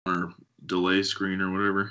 or delay screen or whatever.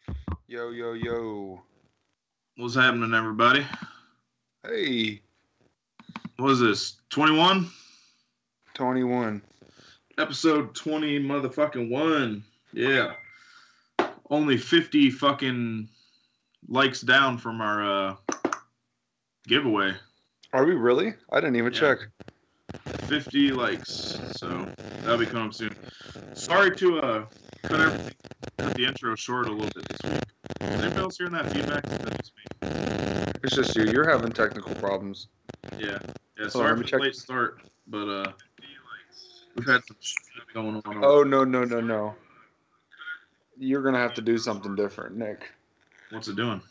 Yo, yo, yo. What's happening, everybody? Hey. What is this? 21? 21. Episode 20 motherfucking 1. Yeah. Only 50 fucking likes down from our giveaway. Are we really? I didn't even check. 50 likes. So that'll be coming soon. Sorry to cut the intro short a little bit this week. Is anybody else hearing that feedback? Is that just me? It's just you. You're having technical problems. Yeah. Hold Sorry on, for the late start, but we've had some shit going on. Oh, no. You're going to have to do something different, Nick. What's it doing?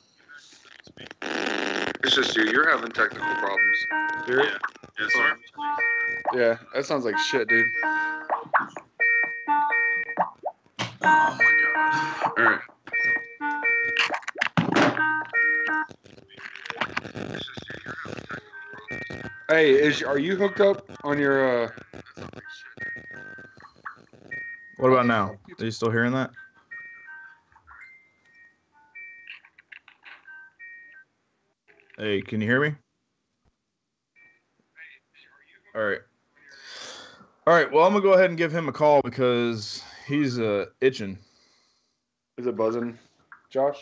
It's just you. You're having technical problems. Hear it? Yeah, sorry. Yeah, that sounds like shit, dude. Oh my god. Alright. Hey, are you hooked up on your What about now? Are you still hearing that? Hey, can you hear me? All right. Well, I'm gonna go ahead and give him a call because he's itching. Is it buzzing, Josh?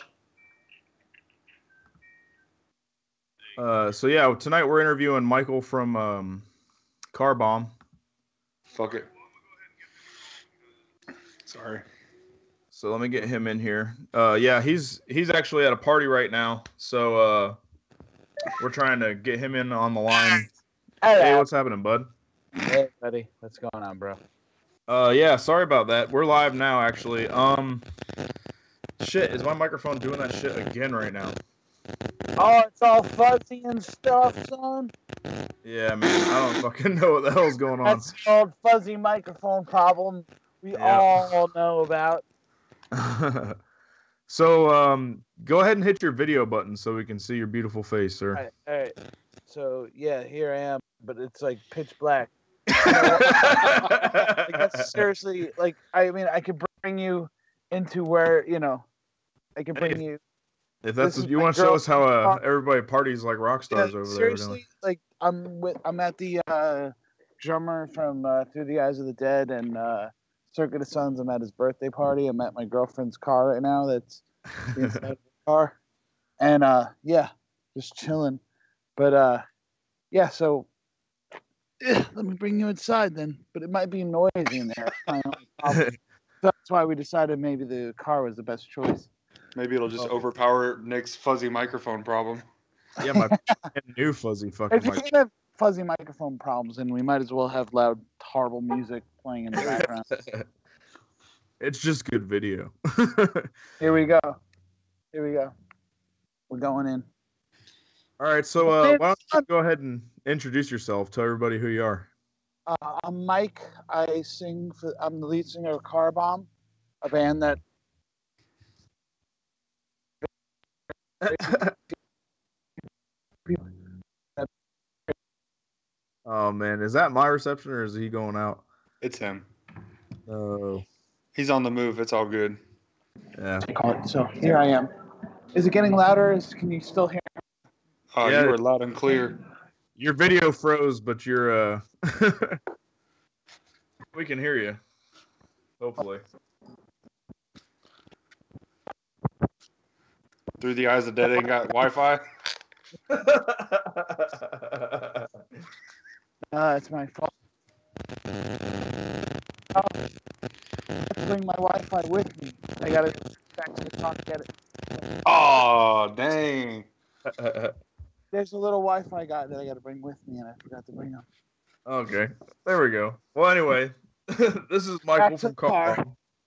So yeah, tonight we're interviewing Michael from Car Bomb. Fuck it. Sorry. So let me get him in here. Yeah, he's actually at a party right now. So we're trying to get him in on the line. Hey, what's happening, bud? Hey, buddy. What's going on, bro? Yeah, sorry about that. We're live now, actually. Shit, is my microphone doing that shit again right now? Oh, it's all fuzzy and stuff, son. Yeah, man, I don't fucking know what the hell's going on. That's the old fuzzy microphone problem we all know about. So, go ahead and hit your video button so we can see your beautiful face, sir. All right. So, yeah, here I am, but it's like pitch black. That's seriously, like, I mean, I could bring you into where, I can bring you. If that's you want to show us how everybody parties like rock stars over seriously, there. Like, I'm at the drummer from Through the Eyes of the Dead and Circuit of Suns. I'm at his birthday party. I'm at my girlfriend's car right now. That's the inside of the car, and just chilling. But yeah, so let me bring you inside then. But it might be noisy in there. That's why we decided maybe the car was the best choice. Maybe it'll just overpower Nick's fuzzy microphone problem. Yeah, my new fuzzy fucking microphone. If you can have fuzzy microphone problems, then we might as well have loud, horrible music playing in the background. It's just good video. Here we go. We're going in. All right, so why don't you go ahead and introduce yourself. Tell everybody who you are. I'm Mike. I'm the lead singer of Car Bomb, a band that. Oh man, is that my reception or is he going out? It's him. Oh. He's on the move. It's all good. Yeah. So here I am. Is it getting louder? Can you still hear me? Oh, yeah, you are loud and clear. Your video froze, but you're we can hear you. Hopefully. Through the Eyes of the Dead ain't got Wi-Fi. It's my fault. I have to bring my Wi-Fi with me. I gotta go back to the car to get it. Oh, dang. There's a little Wi-Fi guy that I gotta bring with me, and I forgot to bring him. Okay, there we go. Well, anyway, this is Michael from Car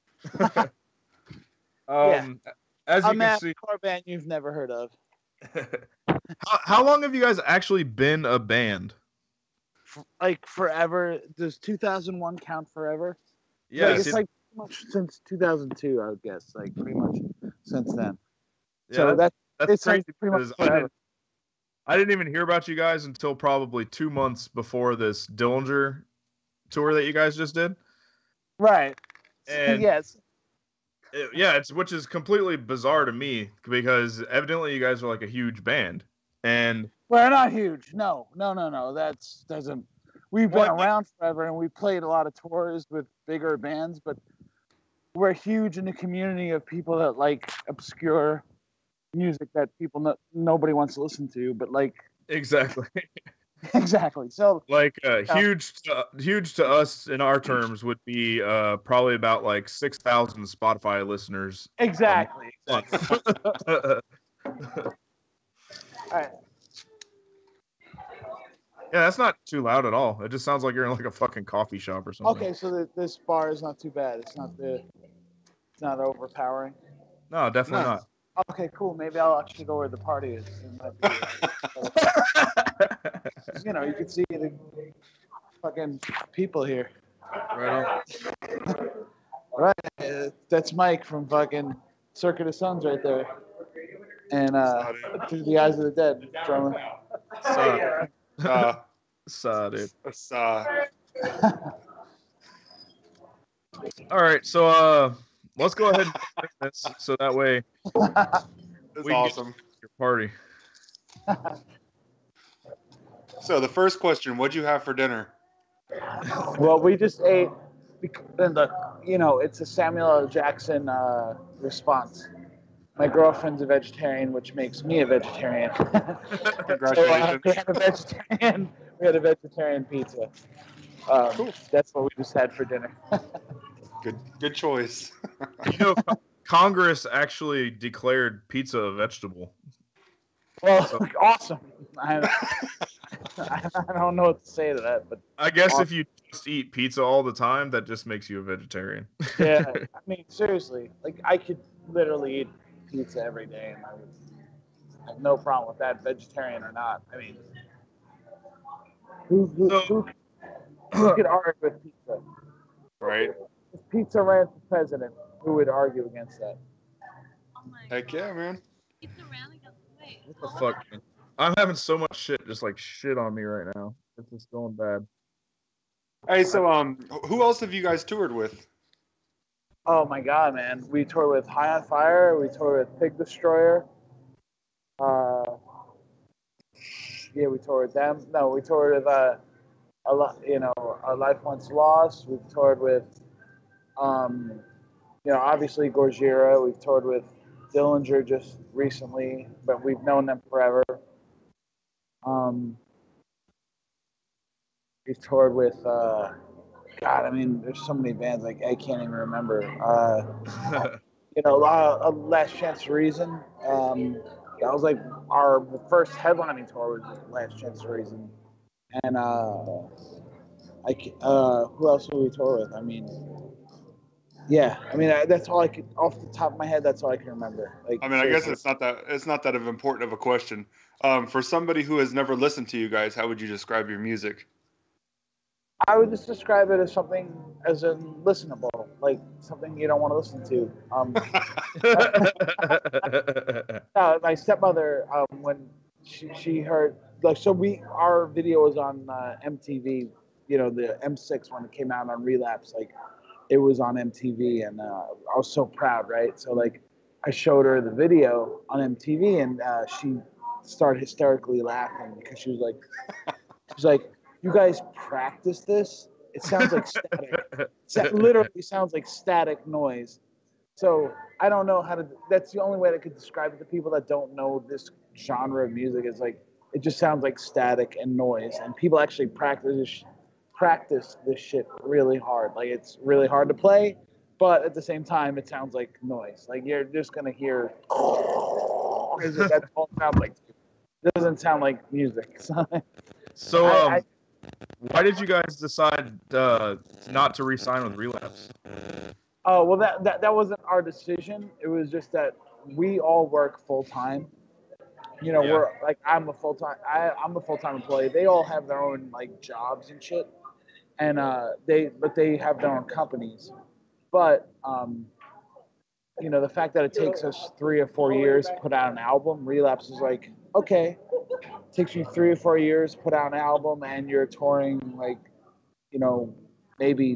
Bomb. As you can see, car band you've never heard of. How long have you guys actually been a band? Like forever. Does 2001 count forever? Yeah, it's like pretty much since 2002, I would guess. Like pretty much since then. Yeah, so that's crazy. Like pretty much forever. I didn't even hear about you guys until probably 2 months before this Dillinger tour that you guys just did. Right. And yes. Yeah, which is completely bizarre to me because evidently you guys are like a huge band, and We're not huge. No. That's doesn't. We've been Well, around forever, and we played a lot of tours with bigger bands, but we're huge in the community of people that like obscure music that nobody wants to listen to. But like, exactly. exactly. So Like huge to us in our terms would be probably about like 6,000 Spotify listeners. exactly. A month. All right. Yeah, that's not too loud at all. It just sounds like you're in like a fucking coffee shop or something. Okay, so this bar is not too bad. It's not overpowering. No, definitely No. not. Okay, cool. Maybe I'll actually go where the party is. It might be, you can see the fucking people here. Right Right. That's Mike from fucking Circuit of Suns right there. And Through the Eyes of the Dead, drummer. on. Dude. All right, so let's go ahead and finish this so that way That's we can awesome. get your party. So the first question, what'd you have for dinner? Well, we just ate, and it's a Samuel L. Jackson response. My girlfriend's a vegetarian, which makes me a vegetarian. Congratulations. So, we had a vegetarian pizza. Cool. That's what we just had for dinner. Good choice. Congress actually declared pizza a vegetable. Well, awesome. I don't know what to say to that, but I guess awesome. if you just eat pizza all the time, that just makes you a vegetarian. Yeah, I mean, seriously, like I could literally eat pizza every day, and I would have no problem with that, vegetarian or not. I mean, who could argue with pizza? Right? If pizza ran for president, who would argue against that? Heck yeah, man. What the fuck, man? I'm having so much shit just like shit on me right now. It's just going bad. Hey, so who else have you guys toured with? Oh my god, man! We toured with High on Fire. We toured with Pig Destroyer. Yeah, we toured with them. No, we toured with Our Life Once Lost. We've toured with, obviously Gojira. We've toured with Dillinger just recently, but we've known them forever. We've toured with, God, I mean, there's so many bands, like, I can't even remember. Last Chance to Reason. That was like our first headlining tour was Last Chance to Reason. And who else would we tour with? I mean, that's all I could, off the top of my head, that's all I can remember. Like, I mean, I guess it's not that important of a question. For somebody who has never listened to you guys, how would you describe your music? I would just describe it as something as listenable, like something you don't want to listen to. My stepmother, when she heard, like, so our video was on MTV, the M6 when it came out on Relapse, like it was on MTV, and I was so proud, right? So like I showed her the video on MTV, and she started hysterically laughing because she was like, you guys practice this? It sounds like static. It literally sounds like static noise. So I don't know how to. That's the only way I could describe it to people that don't know this genre of music. Is like it just sounds like static and noise. And people actually practice this shit really hard. Like it's really hard to play, but at the same time, it sounds like noise. Like you're just gonna hear. That's all it sounds like. It doesn't sound like music. So why did you guys decide not to re-sign with Relapse? Oh, well, that wasn't our decision. It was just that we all work full time. We're like I'm a full time employee. They all have their own like jobs and shit, and they have their own companies. But the fact that it takes us 3 or 4 years to put out an album, Relapse is like, okay, it takes you 3 or 4 years to put out an album, and you're touring like, maybe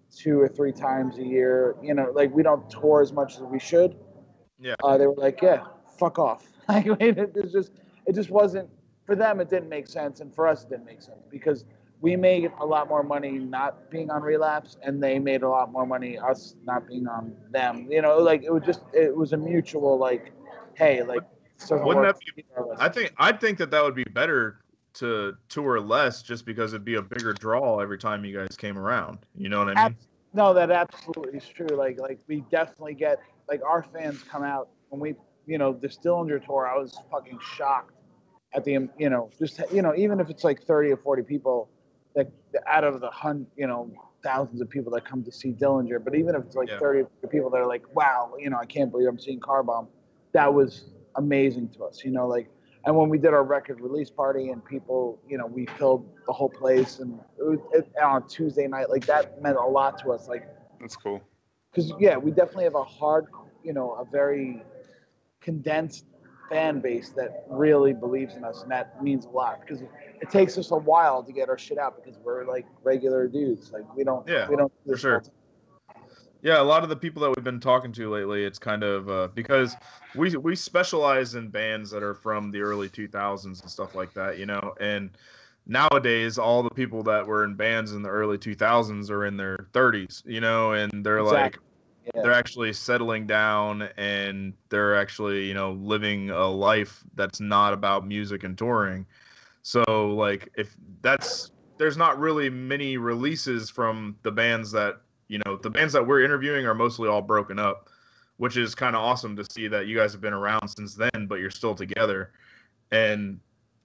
2 or 3 times a year. You know, like we don't tour as much as we should. Yeah. They were like, yeah, fuck off. Like it just wasn't for them. It didn't make sense, and for us, it didn't make sense because we made a lot more money not being on Relapse, and they made a lot more money us not being on them. You know, like it was a mutual like, hey, like. Wouldn't that be? I think that would be better to tour less, just because it'd be a bigger draw every time you guys came around. You know what I mean? No, that absolutely is true. Like we definitely get like our fans come out when we, you know, the Dillinger tour. I was fucking shocked at the, you know, just, you know, even if it's like 30 or 40 people that out of the thousands of people that come to see Dillinger, but even if it's like 30 people that are like, wow, you know, I can't believe I'm seeing Car Bomb. That was amazing to us, you know, like, and when we did our record release party and people, you know, we filled the whole place, and on a Tuesday night, like that meant a lot to us. Like, that's cool. Because we definitely have a a very condensed fan base that really believes in us, and that means a lot because it takes us a while to get our shit out because we're like regular dudes. Like we don't for sure. Yeah, a lot of the people that we've been talking to lately, it's kind of because we specialize in bands that are from the early 2000s and stuff like that, you know. And nowadays, all the people that were in bands in the early 2000s are in their 30s, you know, and they're they're actually settling down, and they're actually, you know, living a life that's not about music and touring. So, like, there's not really many releases from the bands that, you know, the bands that we're interviewing are mostly all broken up, which is kind of awesome to see that you guys have been around since then, but you're still together. And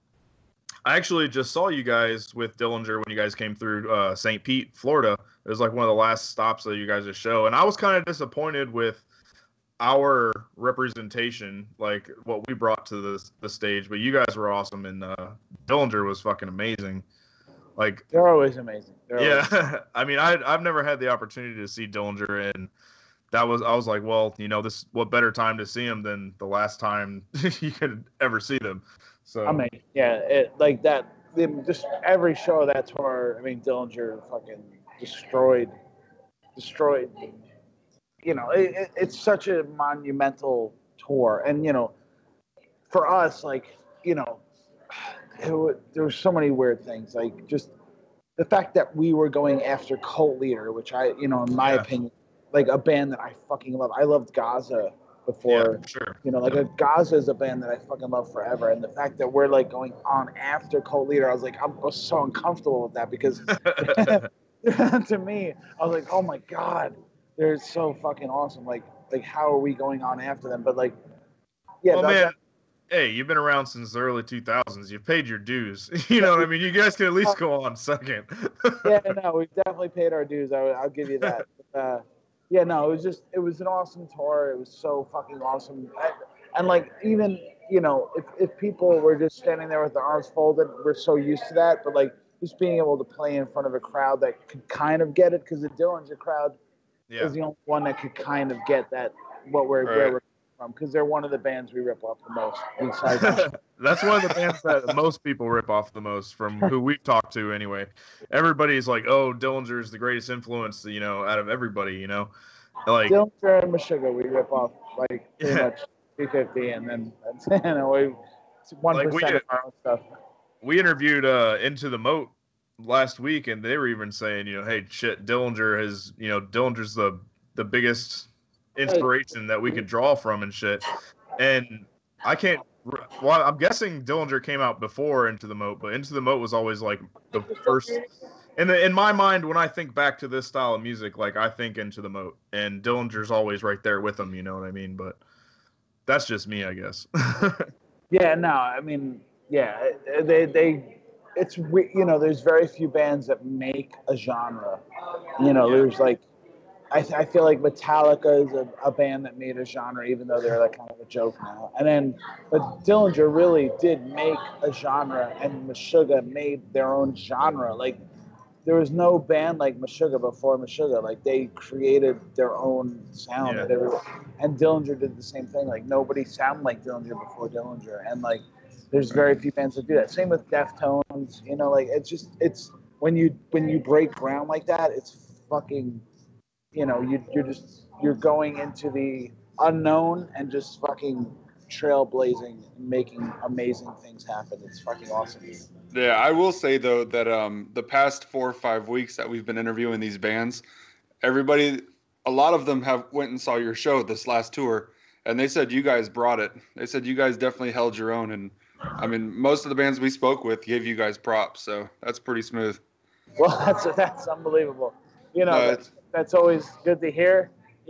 I actually just saw you guys with Dillinger when you guys came through St. Pete, Florida. It was like one of the last stops of you guys' show. And I was kind of disappointed with our representation, like what we brought to the stage. But you guys were awesome, and Dillinger was fucking amazing. Like, they're always amazing. I mean, I've never had the opportunity to see Dillinger, and I was like, well, you know, what better time to see him than the last time you could ever see them. So I mean, like that. Just every show of that tour. I mean, Dillinger fucking destroyed. You know, it's such a monumental tour, and you know, for us, like, you know. There were so many weird things, like just the fact that we were going after Cult Leader, which I, you know, in my opinion, like a band that I fucking love. I loved Gaza before, sure. You know, like Gaza is a band that I fucking love forever, and the fact that we're like going on after Cult Leader, I was so uncomfortable with that because to me, I was like, oh my god, they're so fucking awesome. Like how are we going on after them? But like, yeah, well, man. Hey, you've been around since the early 2000s. You've paid your dues. You know what I mean? You guys can at least go on second. Yeah, no, we've definitely paid our dues. I'll give you that. Yeah, no, it was an awesome tour. It was so fucking awesome. And like, even, you know, if people were just standing there with their arms folded, we're so used to that. But like, just being able to play in front of a crowd that could kind of get it, because the Dillinger crowd is the only one that could kind of get that, where we're because they're one of the bands we rip off the most. That's one of the bands that most people rip off the most, from who we've talked to anyway. Everybody's like, oh, Dillinger is the greatest influence, you know, out of everybody, you know. Like Dillinger and Meshuggah we rip off like pretty much 350, and then that's, you know, 1% of our own stuff. We interviewed Into the Moat last week, and they were even saying, you know, hey, shit, Dillinger's the biggest inspiration that we could draw from and shit. And I'm guessing Dillinger came out before Into the Moat, but Into the Moat was always like the first in my mind. When I think back to this style of music, like I think Into the Moat, and Dillinger's always right there with them, you know what I mean? But that's just me, I guess. Yeah, no, I mean, yeah, it's, you know, there's very few bands that make a genre, you know. There's like, I feel like Metallica is a band that made a genre, even though they're like kind of a joke now. But Dillinger really did make a genre, and Meshuggah made their own genre. Like, there was no band like Meshuggah before Meshuggah. Like, they created their own sound. And Dillinger did the same thing. Like, nobody sounded like Dillinger before Dillinger. And like, there's very few bands that do that. Same with Deftones. You know, like, it's when you break ground like that, it's fucking you're going into the unknown and just fucking trailblazing, making amazing things happen. It's fucking awesome. Yeah, I will say though that the past 4 or 5 weeks that we've been interviewing these bands, a lot of them have went and saw your show this last tour, and they said you guys brought it. They said you guys definitely held your own, and I mean most of the bands we spoke with gave you guys props, so that's pretty smooth. Well, that's unbelievable. No, That's always good to hear.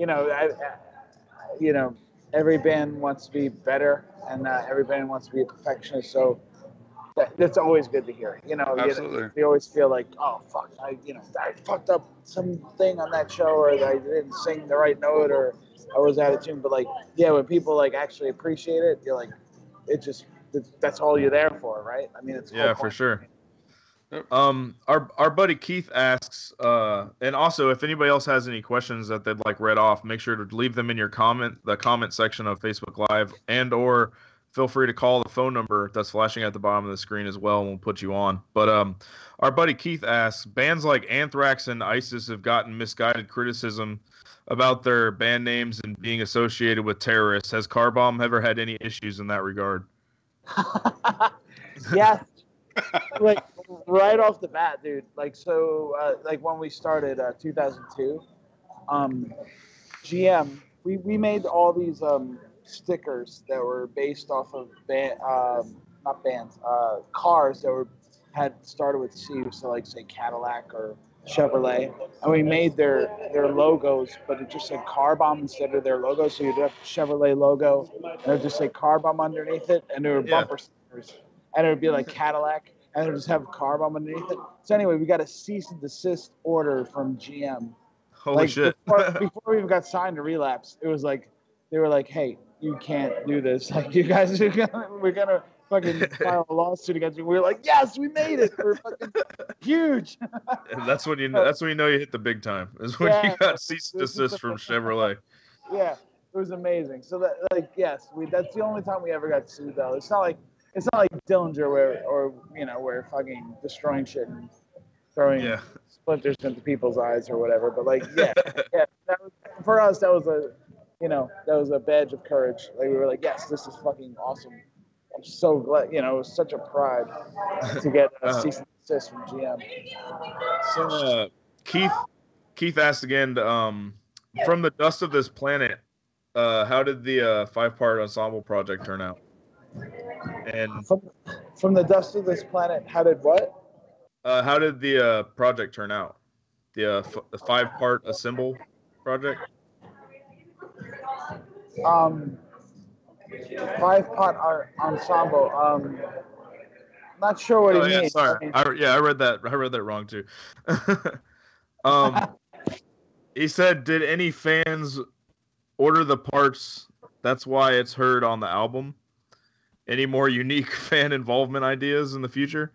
Every band wants to be better, and every band wants to be a perfectionist. So that's always good to hear. Absolutely. We always feel like, oh fuck, I fucked up something on that show, or I didn't sing the right note, or I was out of tune. But when people actually appreciate it, you're like, that's all you're there for, right? I mean, it's the whole Yeah, for point. sure. Our buddy Keith asks, and also if anybody else has any questions that they'd like read off, make sure to leave them in the comment section of Facebook Live, or feel free to call the phone number that's flashing at the bottom of the screen as well, and we'll put you on. But our buddy Keith asks, bands like Anthrax and ISIS have gotten misguided criticism about their band names and being associated with terrorists. Has Car Bomb ever had any issues in that regard? Yeah. Right off the bat, dude. When we started 2002, GM, we made all these stickers that were based off of cars that had started with C, so say Cadillac or Chevrolet, and we made their logos, but it just said Car Bomb instead of their logo. So you'd have Chevrolet logo, and it would just say Car Bomb underneath it, and there were bumper stickers, and it would be like Cadillac, and it would just have Car Bomb underneath it. So anyway, we got a cease and desist order from GM. Holy shit! Before we even got signed to Relapse, it was they were like, "Hey, you can't do this. You guys we're gonna fucking file a lawsuit against you." We were like, "Yes, we made it. We're fucking huge." And that's when you know you hit the big time. Is when you got cease and desist from Chevrolet. Yeah, it was amazing. So that yes, that's the only time we ever got sued though. It's not like Dillinger where we're fucking destroying shit and throwing splinters into people's eyes or whatever. But for us that was a badge of courage. We were like, yes, this is fucking awesome. I'm so glad. It was such a pride to get a cease and desist from GM. So Keith asked again, from the dust of this planet, how did the 5-part ensemble project turn out? And from the dust of this planet, how did what? How did the project turn out? The 5-part assemble project. 5-part ensemble. Not sure what he means. Sorry. I read that wrong too. He said, did any fans order the parts? That's why it's heard on the album. Any more unique fan involvement ideas in the future?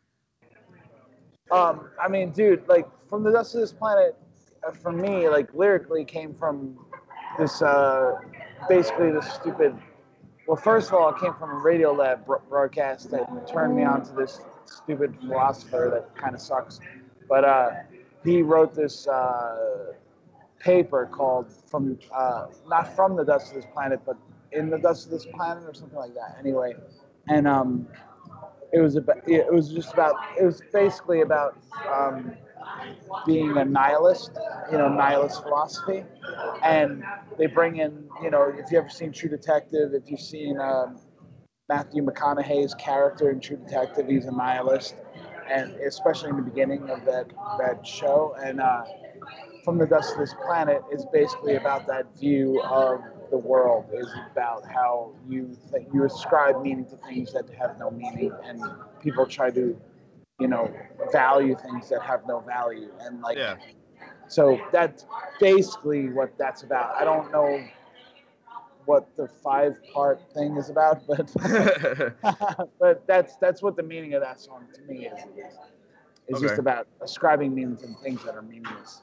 I mean, dude, from the dust of this planet, for me, lyrically came from this, basically this stupid. Well, first of all, it came from a Radiolab broadcast that turned me on to this stupid philosopher that kind of sucks. But he wrote this paper called not from the dust of this planet, but in the dust of this planet or something like that. Anyway, and it was basically about being a nihilist, nihilist philosophy. And they bring in, if you've ever seen True Detective, if you've seen Matthew McConaughey's character in True Detective, he's a nihilist, and especially in the beginning of that show. And From the Dust of This Planet is basically about that view of the world, is about how you ascribe meaning to things that have no meaning, and people try to, value things that have no value, and so that's basically what that's about. I don't know what the 5-part thing is about, but but that's what the meaning of that song to me is. It's just about ascribing meaning to things that are meaningless.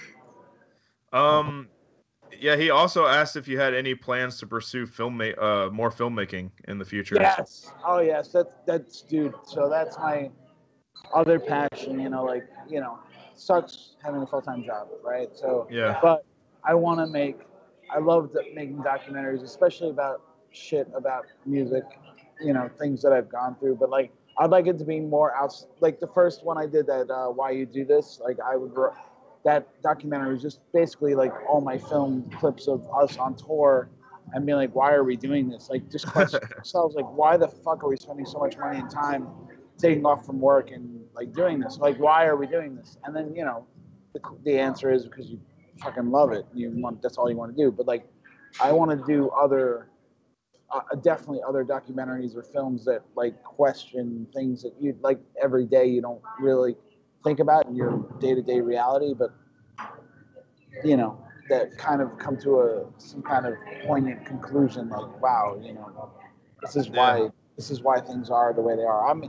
Yeah, he also asked if you had any plans to pursue more filmmaking in the future. Yes. Oh, yes. That's dude. So that's my other passion. sucks having a full-time job, right? So, Yeah. but I want to make. I love making documentaries, especially about shit about music, things that I've gone through. But like, I'd like it to be more out. Like the first one I did, that Why You Do This. Like that documentary was just basically like all my film clips of us on tour, and being like, why are we doing this? Like, just question ourselves, like, why the fuck are we spending so much money and time taking off from work and like doing this? Like, why are we doing this? And then the answer is because you fucking love it. That's all you want to do. But like, I want to do definitely other documentaries or films that like question things that you like every day you don't really think about in your day-to-day reality, but that kind of come to some kind of poignant conclusion, like, wow, this is why things are the way they are. I'm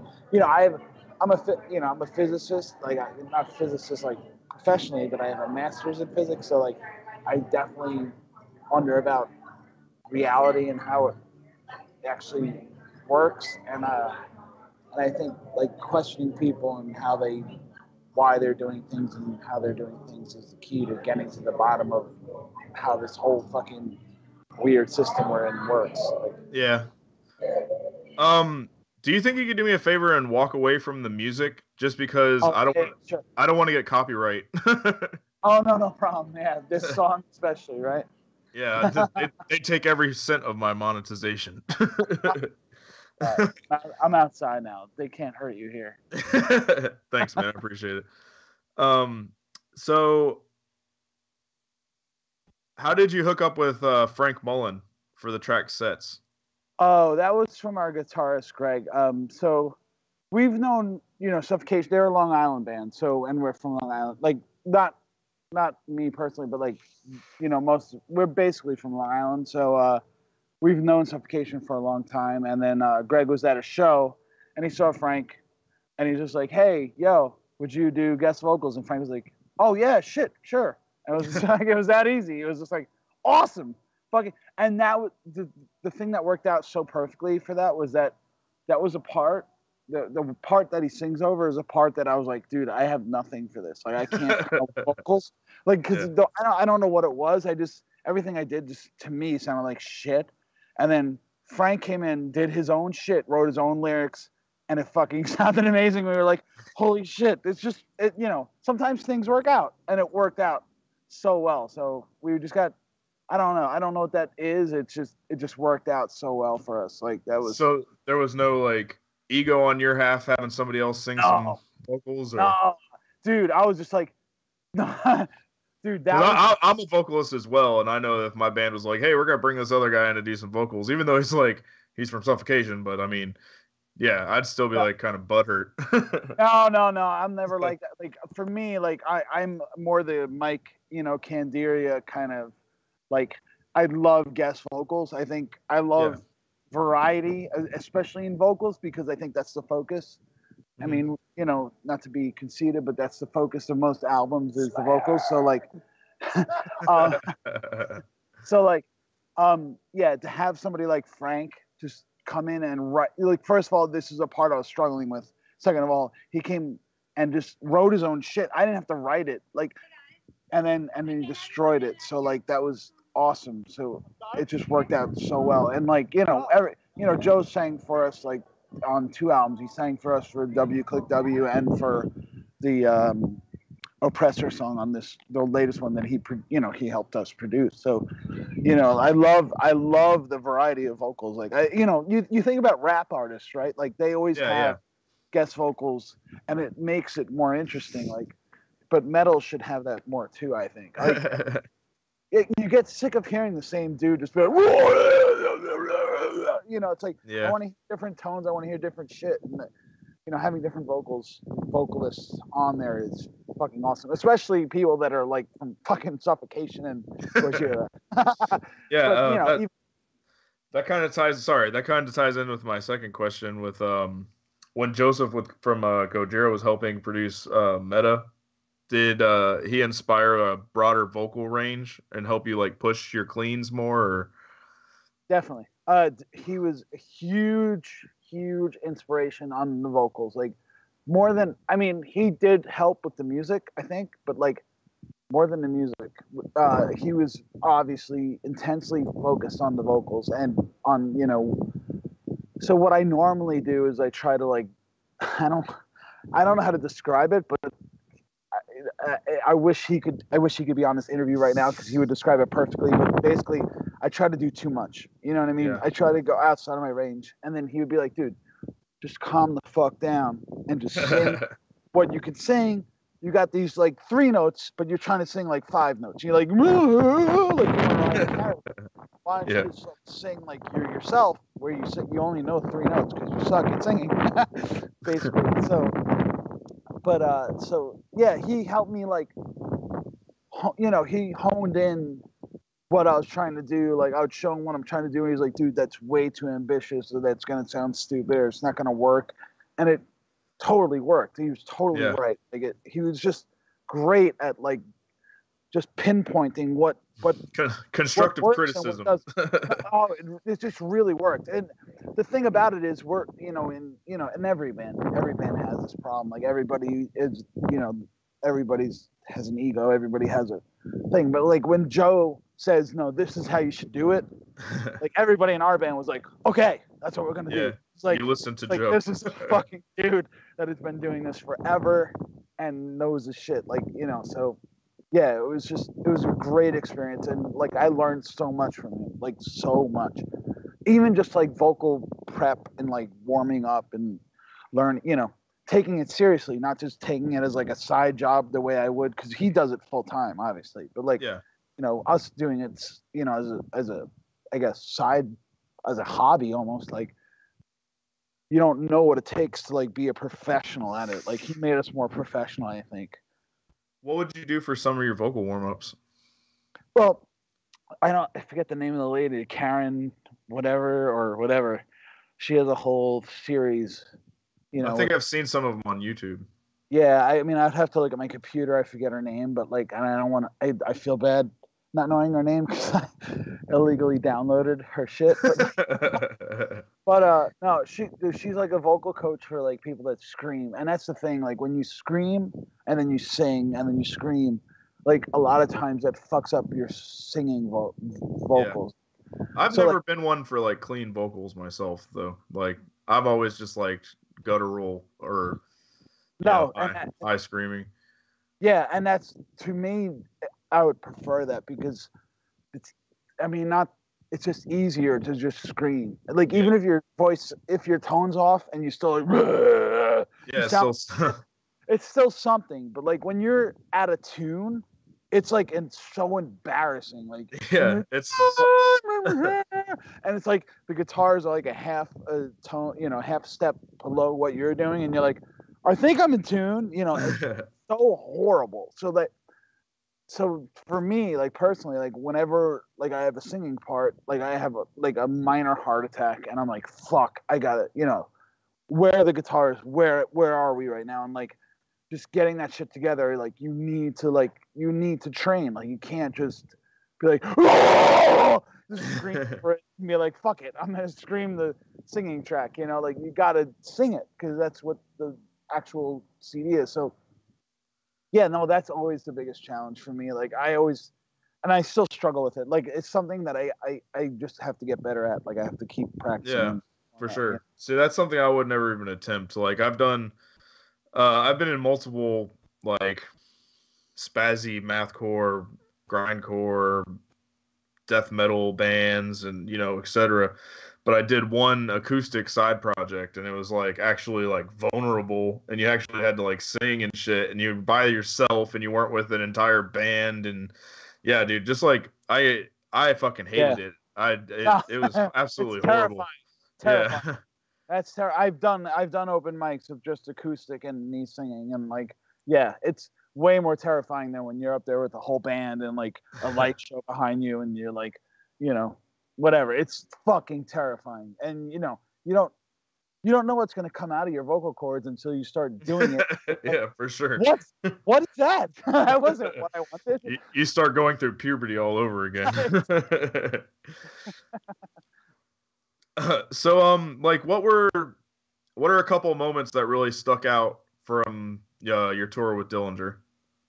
a physicist, like I'm not a physicist like professionally, but I have a master's in physics, so like I definitely wonder about reality and how it actually works, and I think like questioning people and why they're doing things and how they're doing things is the key to getting to the bottom of how this whole fucking weird system we're in works. Like, yeah. Do you think you could do me a favor and walk away from the music just because I don't want to get copyright? Oh no problem. Yeah, this song especially, right? Yeah, they take every cent of my monetization. I'm outside now. They can't hurt you here. Thanks, man. I appreciate it. So how did you hook up with Frank Mullen for the track sets? Oh, that was from our guitarist Greg. So we've known, Suffocation. They're a Long Island band. So, and we're from Long Island. Like, not me personally, but like, we're basically from Long Island. So we've known Suffocation for a long time. And then Greg was at a show, and he saw Frank, and he's just like, "Hey, yo, would you do guest vocals?" And Frank was like, "Oh yeah, shit, sure." And it was just like, it was that easy. It was just like, awesome, fucking. And that was the thing that worked out so perfectly for that was that was a part. The part that he sings over is a part that I was like, dude, I have nothing for this. Like, I can't vocals. Like, because I don't know what it was. Everything I did just to me sounded like shit. And then Frank came in, did his own shit, wrote his own lyrics, and it fucking sounded amazing. We were like, holy shit. It's just, sometimes things work out, and it worked out so well. So we just got, I don't know what that is. It just worked out so well for us. Like, that was. So there was no like ego on your half having somebody else sing some vocals? Or? No, dude, I was just like, dude, I'm a vocalist as well, and I know if my band was like, hey, we're gonna bring this other guy in to do some vocals, even though he's from Suffocation, but I mean, yeah, I'd still be like kind of butthurt. No, I'm never like that. Like, for me, like I'm more the Mike, Candiria kind of, like, I love guest vocals. I think I love variety, especially in vocals, because I think that's the focus. Mm-hmm. I mean, not to be conceited, but that's the focus of most albums is the vocals. So like, to have somebody like Frank just come in and write, like, first of all, this is a part I was struggling with. Second of all, he came and just wrote his own shit. I didn't have to write it, like, and then he destroyed it. So like, that was awesome. So it just worked out so well. And like, Joe sang for us like on 2 albums. He sang for us for W Click W and for the Oppressor song on the latest one that he helped us produce. So, I love the variety of vocals. Like, you think about rap artists, right? Like, they always have guest vocals, and it makes it more interesting. Like, but metal should have that more too, I think. Like, you get sick of hearing the same dude just be like, it's like, I want to hear different tones. I want to hear different shit. And, having different vocalists on there is fucking awesome. Especially people that are like from fucking Suffocation and Gojira. That kind of ties in with my second question with when Joseph from Gojira was helping produce Meta. Did he inspire a broader vocal range and help you like push your cleans more? Or? Definitely. He was a huge inspiration on the vocals. Like, more than, I mean, he did help with the music, I think, but like more than the music, he was obviously intensely focused on the vocals and on, you know. So what I normally do is I try to like, I don't know how to describe it, but I wish he could. I wish he could be on this interview right now because he would describe it perfectly. But basically, I try to do too much. You know what I mean? Yeah. I try to go outside of my range, and then he would be like, "Dude, just calm the fuck down and just sing what you can sing. You got these like 3 notes, but you're trying to sing like 5 notes. You're like, why don't you just sing like you're yourself, where you sing, you only know 3 notes because you suck at singing, basically." So. But so yeah, he helped me like, you know, he honed in what I was trying to do. Like I would show him what I'm trying to do, and he's like, "Dude, that's way too ambitious. Or that's gonna sound stupid. Or it's not gonna work." And it totally worked. He was totally right. Like he was just great at like just pinpointing what constructive what criticism. It just really worked. And the thing about it is, we're in every band has this problem. Like everybody is, everybody's has an ego. Everybody has a thing. But like when Joe says, "No, this is how you should do it," like everybody in our band was like, "Okay, that's what we're gonna do." It's like, you listen to like, Joe. This is a fucking dude that has been doing this forever and knows his shit. Like, so. Yeah, it was a great experience, and like I learned so much from him, like so much. Even just like vocal prep and like warming up and taking it seriously, not just taking it as like a side job the way I would, because he does it full time, obviously. But like, us doing it, as a I guess side, as a hobby almost, like you don't know what it takes to like be a professional at it. Like he made us more professional, I think. What would you do for some of your vocal warm-ups? Well, I forget the name of the lady, Karen whatever. She has a whole series, I think I've seen some of them on YouTube. Yeah, I mean, I'd have to look at my computer. I forget her name, but like, I don't want to. I feel bad not knowing her name because I illegally downloaded her shit. But no, she's like a vocal coach for like people that scream, and that's the thing. Like when you scream and then you sing and then you scream, like a lot of times that fucks up your singing vocals. Yeah. I've never been one for like clean vocals myself though. Like I've always just liked guttural or high screaming. Yeah, and that's, to me, I would prefer that because it's just easier to just scream. Like even if your tone's off and you still like, it's still something. But like when you're out of tune, it's like so embarrassing. Like it's and it's like the guitars are like a half a tone, half step below what you're doing, and you're like, I think I'm in tune. It's so horrible. So for me, like personally, like whenever like I have a singing part, like I have a minor heart attack, and I'm like, fuck, I got it. Where are the guitars? Where are we right now? And like just getting that shit together, like you need to train. Like you can't just be like, just scream for it and be like, fuck it, I'm gonna scream the singing track. Like you gotta sing it because that's what the actual CD is. So yeah, no, that's always the biggest challenge for me. Like I still struggle with it. Like it's something that I just have to get better at. Like I have to keep practicing. Yeah, for sure. Yeah. See, that's something I would never even attempt. Like I've been in multiple like spazzy mathcore, grindcore, death metal bands, and etc. But I did one acoustic side project, and it was like actually like vulnerable, and you actually had to like sing and shit, and you were by yourself, and you weren't with an entire band, and yeah, dude, just like I fucking hated it. It was absolutely horrible. Terrifying. Yeah. That's terrible. I've done open mics of just acoustic and me singing, and like, yeah, it's way more terrifying than when you're up there with the whole band and like a light show behind you, and you're like, whatever. It's fucking terrifying, and you don't know what's going to come out of your vocal cords until you start doing it. Yeah, for sure. What is that? That wasn't what I wanted. You start going through puberty all over again. So like what are a couple of moments that really stuck out from your tour with Dillinger?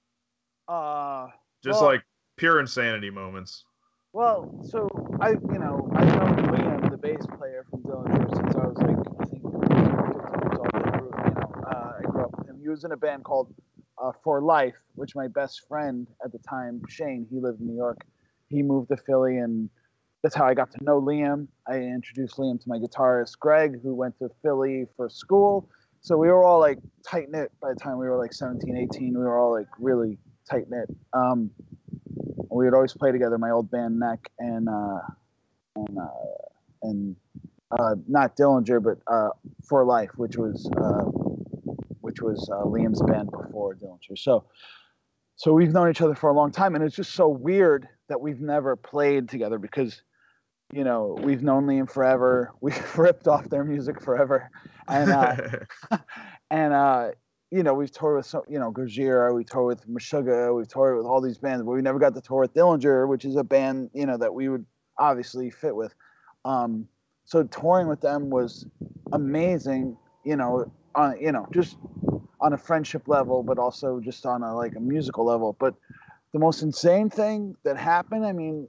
Just well, like pure insanity moments. Well, so I've known Liam, the bass player from Dillinger, since I was like, I think 15 years old. I grew up with him. He was in a band called For Life, which my best friend at the time, Shane, he lived in New York. He moved to Philly, and that's how I got to know Liam. I introduced Liam to my guitarist, Greg, who went to Philly for school. So we were all like tight knit by the time we were like 17, 18. We were all like really tight knit. We would always play together. My old band Neck and not Dillinger, but For Life, which was Liam's band before Dillinger. So we've known each other for a long time, and it's just so weird that we've never played together because we've known Liam forever. We've ripped off their music forever, and we've toured with Gojira, we toured with Meshuggah, we've toured with all these bands, but we never got to tour with Dillinger, which is a band, that we would obviously fit with. So touring with them was amazing, just on a friendship level, but also just on a musical level. But the most insane thing that happened,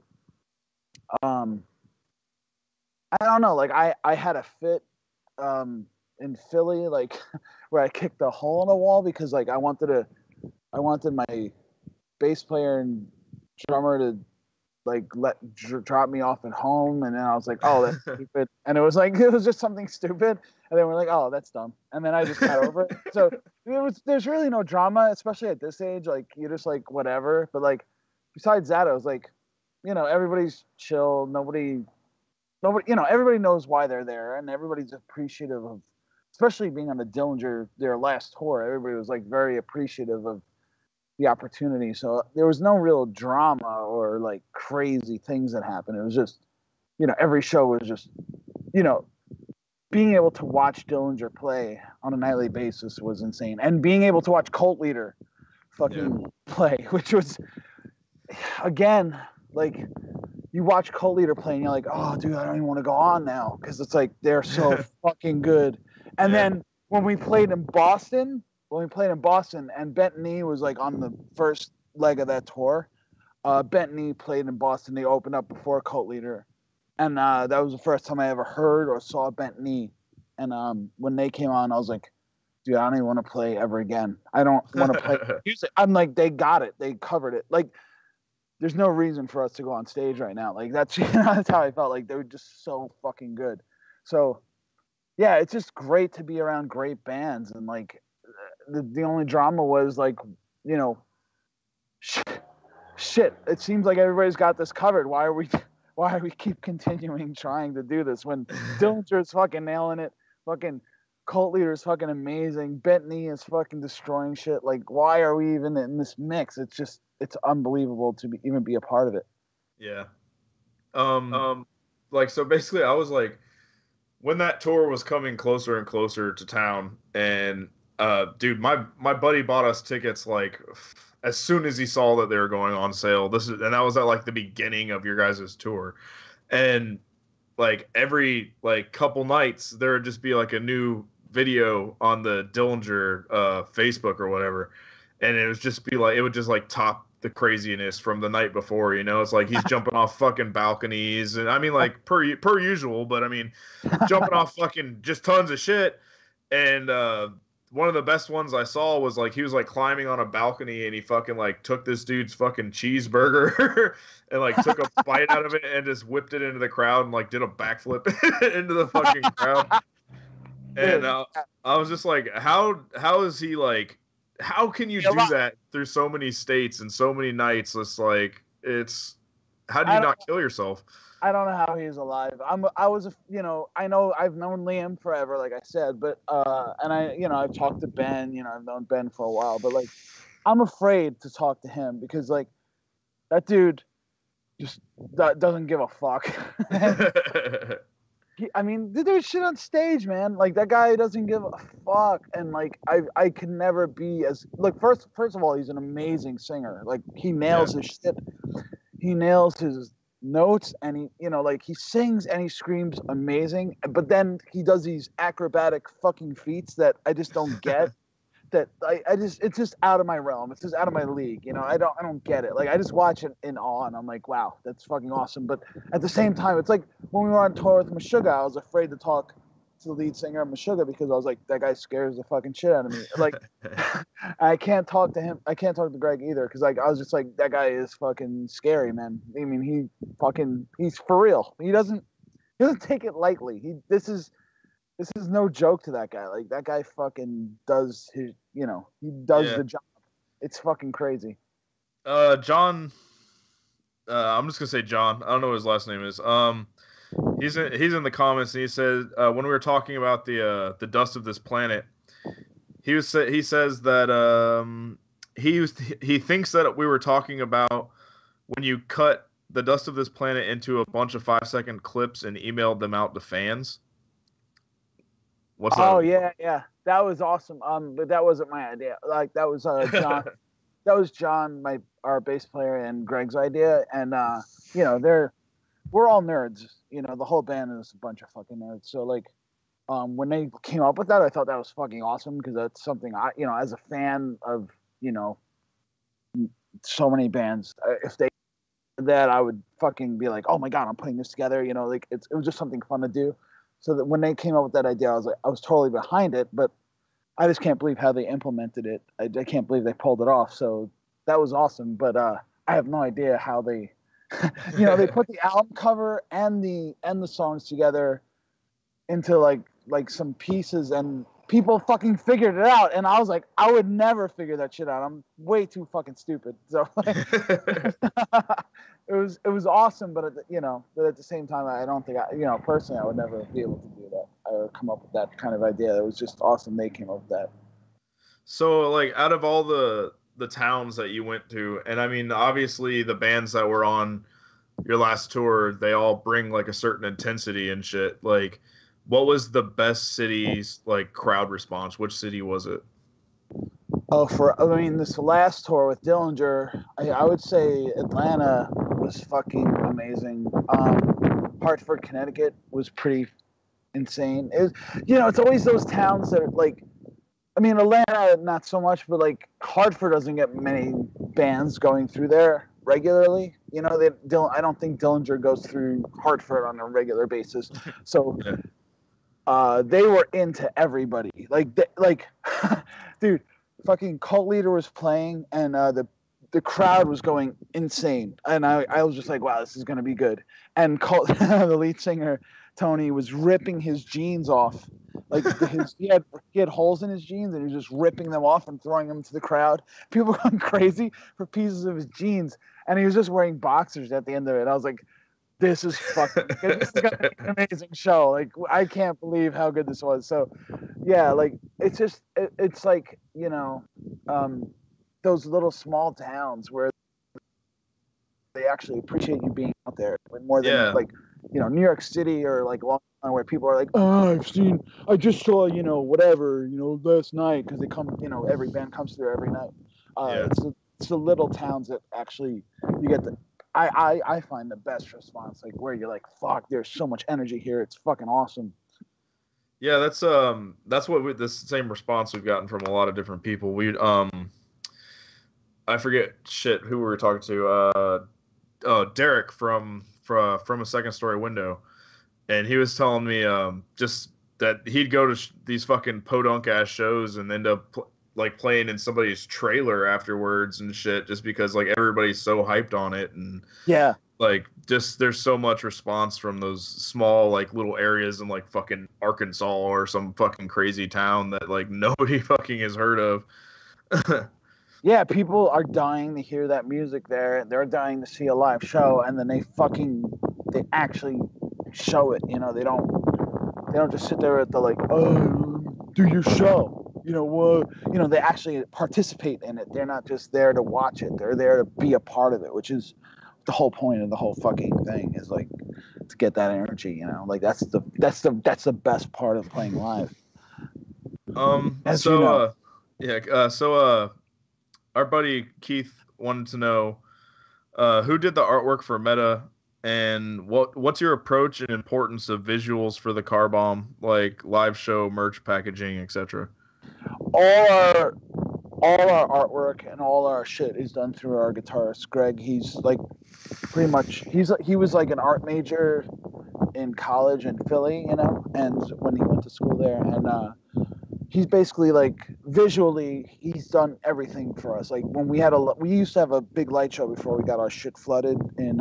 I don't know, I had a fit, in Philly, where I kicked a hole in the wall because I wanted my bass player and drummer to drop me off at home, and then I was like, oh, that's stupid, and it was just something stupid, and then we're like, oh, that's dumb, and then I just got over it. So there's really no drama, especially at this age. You're just whatever. But besides that, I was everybody's chill. Nobody, everybody knows why they're there, and everybody's appreciative of, especially being on the Dillinger, their last tour. Everybody was very appreciative of the opportunity. So there was no real drama or crazy things that happened. It was just, every show was just, being able to watch Dillinger play on a nightly basis was insane. And being able to watch Cult Leader play, which was, again, you watch Cult Leader play and you're like, oh, dude, I don't even want to go on now because it's they're so fucking good. And then when we played in Boston, and Bent Knee was on the first leg of that tour, Bent Knee played in Boston. They opened up before Cult Leader, and that was the first time I ever heard or saw Bent Knee. And when they came on, I was like, dude, I don't even want to play ever again. I don't want to play music. I'm they got it. They covered it. There's no reason for us to go on stage right now. That's that's how I felt. They were just so fucking good. So yeah, it's just great to be around great bands. And the only drama was shit. It seems like everybody's got this covered. Why are we keep continuing trying to do this when Dillinger's fucking nailing it? Fucking Cult Leader is fucking amazing. Bent Knee is fucking destroying shit. Why are we even in this mix? It's unbelievable to even be a part of it. Yeah. So basically I was when that tour was coming closer and closer to town, and dude, my buddy bought us tickets as soon as he saw that they were going on sale. And that was at the beginning of your guys' tour. And every couple nights there would just be a new video on the Dillinger Facebook or whatever, and it would just be it would just top the craziness from the night before. It's he's jumping off fucking balconies, and per usual, but jumping off fucking just tons of shit. And one of the best ones I saw was he was climbing on a balcony, and he fucking took this dude's fucking cheeseburger and took a bite out of it and just whipped it into the crowd and did a backflip into the fucking crowd. And I was just how is he how can you do that through so many states and so many nights? It's how do you not kill yourself? I don't know how he's alive. I know I've known Liam forever, like I said, but and I've talked to Ben. I've known Ben for a while, but I'm afraid to talk to him because that dude just doesn't give a fuck. The dude shit on stage, man. That guy doesn't give a fuck, and I can never be as first of all, he's an amazing singer. He nails his shit. He nails his notes, and he sings and he screams amazing. But then he does these acrobatic fucking feats that I just don't get. that I just it's just out of my realm. It's just out of my league. You know, I don't get it. Like I just watch it in awe, and I'm like, wow, that's fucking awesome. But at the same time, it's like when we were on tour with Meshuggah, I was afraid to talk to the lead singer of Meshuggah because I was like, that guy scares the fucking shit out of me. Like I can't talk to him. I can't talk to Greg either because like I was just like, that guy is fucking scary, man. I mean, he's for real. He doesn't take it lightly. This is no joke to that guy. Like that guy fucking does his, he does the job. It's fucking crazy. John, I'm just gonna say John. I don't know what his last name is. He's in the comments and he said when we were talking about the dust of this planet, he says that he thinks that we were talking about when you cut the dust of this planet into a bunch of 5-second clips and emailed them out to fans. What's that? Oh yeah, that was awesome. But that wasn't my idea. Like that was John. That was John, our bass player, and Greg's idea. And we're all nerds. The whole band is a bunch of fucking nerds. So like, when they came up with that, I thought that was fucking awesome because that's something I, as a fan of, so many bands, if they did that, I would fucking be like, oh my God, I'm putting this together. Like it was just something fun to do. So that when they came up with that idea, I was totally behind it, but I just can't believe how they implemented it. I can't believe they pulled it off. So that was awesome. But I have no idea how they, they put the album cover and the songs together into like some pieces, and people fucking figured it out. And I was like, I would never figure that shit out. I'm way too fucking stupid. So like, it was awesome, but at the same time, I don't think personally I would never be able to do that or come up with that kind of idea. It was just awesome they came up with that. So like out of all the towns that you went to, and I mean obviously the bands that were on your last tour, they all bring like a certain intensity and shit. Like what was the best city's like crowd response? Which city was it? Oh, this last tour with Dillinger, I would say Atlanta was fucking amazing. Hartford, Connecticut was pretty insane. It was, it's always those towns that are like, I mean, Atlanta, not so much, but like Hartford doesn't get many bands going through there regularly. I don't think Dillinger goes through Hartford on a regular basis. So they were into everybody. Dude, fucking Cult Leader was playing, and the crowd was going insane. And I was just like, wow, this is gonna be good. And the lead singer Tony was ripping his jeans off. Like he had holes in his jeans, and he was just ripping them off and throwing them to the crowd. People were going crazy for pieces of his jeans, and he was just wearing boxers at the end of it. I was like, this is fucking good. This is gonna be an amazing show. Like I can't believe how good this was. So yeah, like it's like those little small towns where they actually appreciate you being out there more than like New York City or like Long Island, where people are like, oh, I just saw whatever last night, because they come, every band comes through every night. It's the little towns that actually you get I find the best response, like where you're like, fuck, there's so much energy here, it's fucking awesome. Yeah, that's what this same response we've gotten from a lot of different people. I forget who we were talking to. Derek from a Second Story Window, and he was telling me just that he'd go to these fucking podunk ass shows and end up playing in somebody's trailer afterwards and shit, just because like everybody's so hyped on it, and like just there's so much response from those small like little areas in like fucking Arkansas or some fucking crazy town that like nobody fucking has heard of. Yeah, people are dying to hear that music there. They're dying to see a live show, and then they actually show it. They don't just sit there at the like, oh, do your show. They actually participate in it. They're not just there to watch it. They're there to be a part of it, which is the whole point of the whole fucking thing, is like to get that energy. Like that's the best part of playing live. Our buddy Keith wanted to know who did the artwork for Meta, and what's your approach and importance of visuals for the Car Bomb, like live show, merch, packaging, etc. all our all our artwork and all our shit is done through our guitarist Greg. He's like pretty much he was like an art major in college in Philly, you know, and when he went to school there, and he's basically like visually he's done everything for us. Like when we used to have a big light show before we got our shit flooded in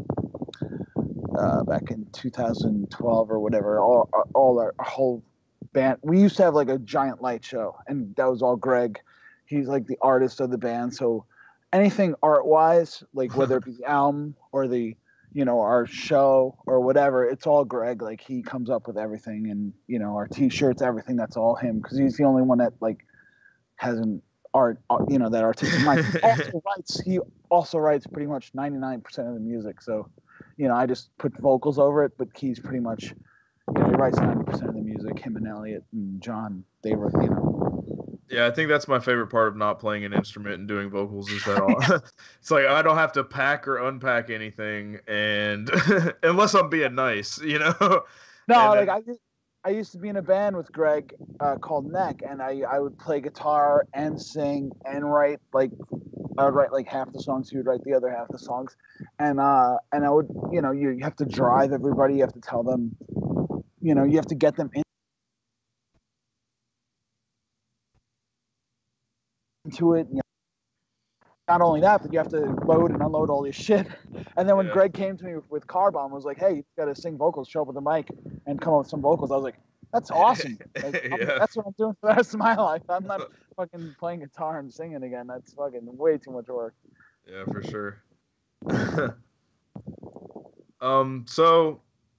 back in 2012 or whatever. All our whole band, we used to have like a giant light show, and that was all Greg. He's like the artist of the band, so anything art wise, like whether it be the album or the our show or whatever, it's all Greg. Like he comes up with everything, and our t-shirts, everything. That's all him, because he's the only one that like has an art, that artistic mind. He also writes pretty much 99% of the music. So, I just put vocals over it, but he's pretty much, he writes 90% of the music. Him and Elliot and John, they were, Yeah, I think that's my favorite part of not playing an instrument and doing vocals is that all. It's like I don't have to pack or unpack anything, and unless I'm being nice, No, like I used to be in a band with Greg called Neck, and I would play guitar and sing and write. Like I would write like half the songs, he would write the other half the songs, and I would you have to drive everybody, you have to tell them, you have to get them into it. Not only that, but you have to load and unload all this shit. And then when Greg came to me with Car Bomb, was like, "Hey, you got to sing vocals, show up with a mic, and come up with some vocals." I was like, "That's awesome! Like, that's what I'm doing for the rest of my life. I'm not fucking playing guitar and singing again. That's fucking way too much work." Yeah, for sure. So,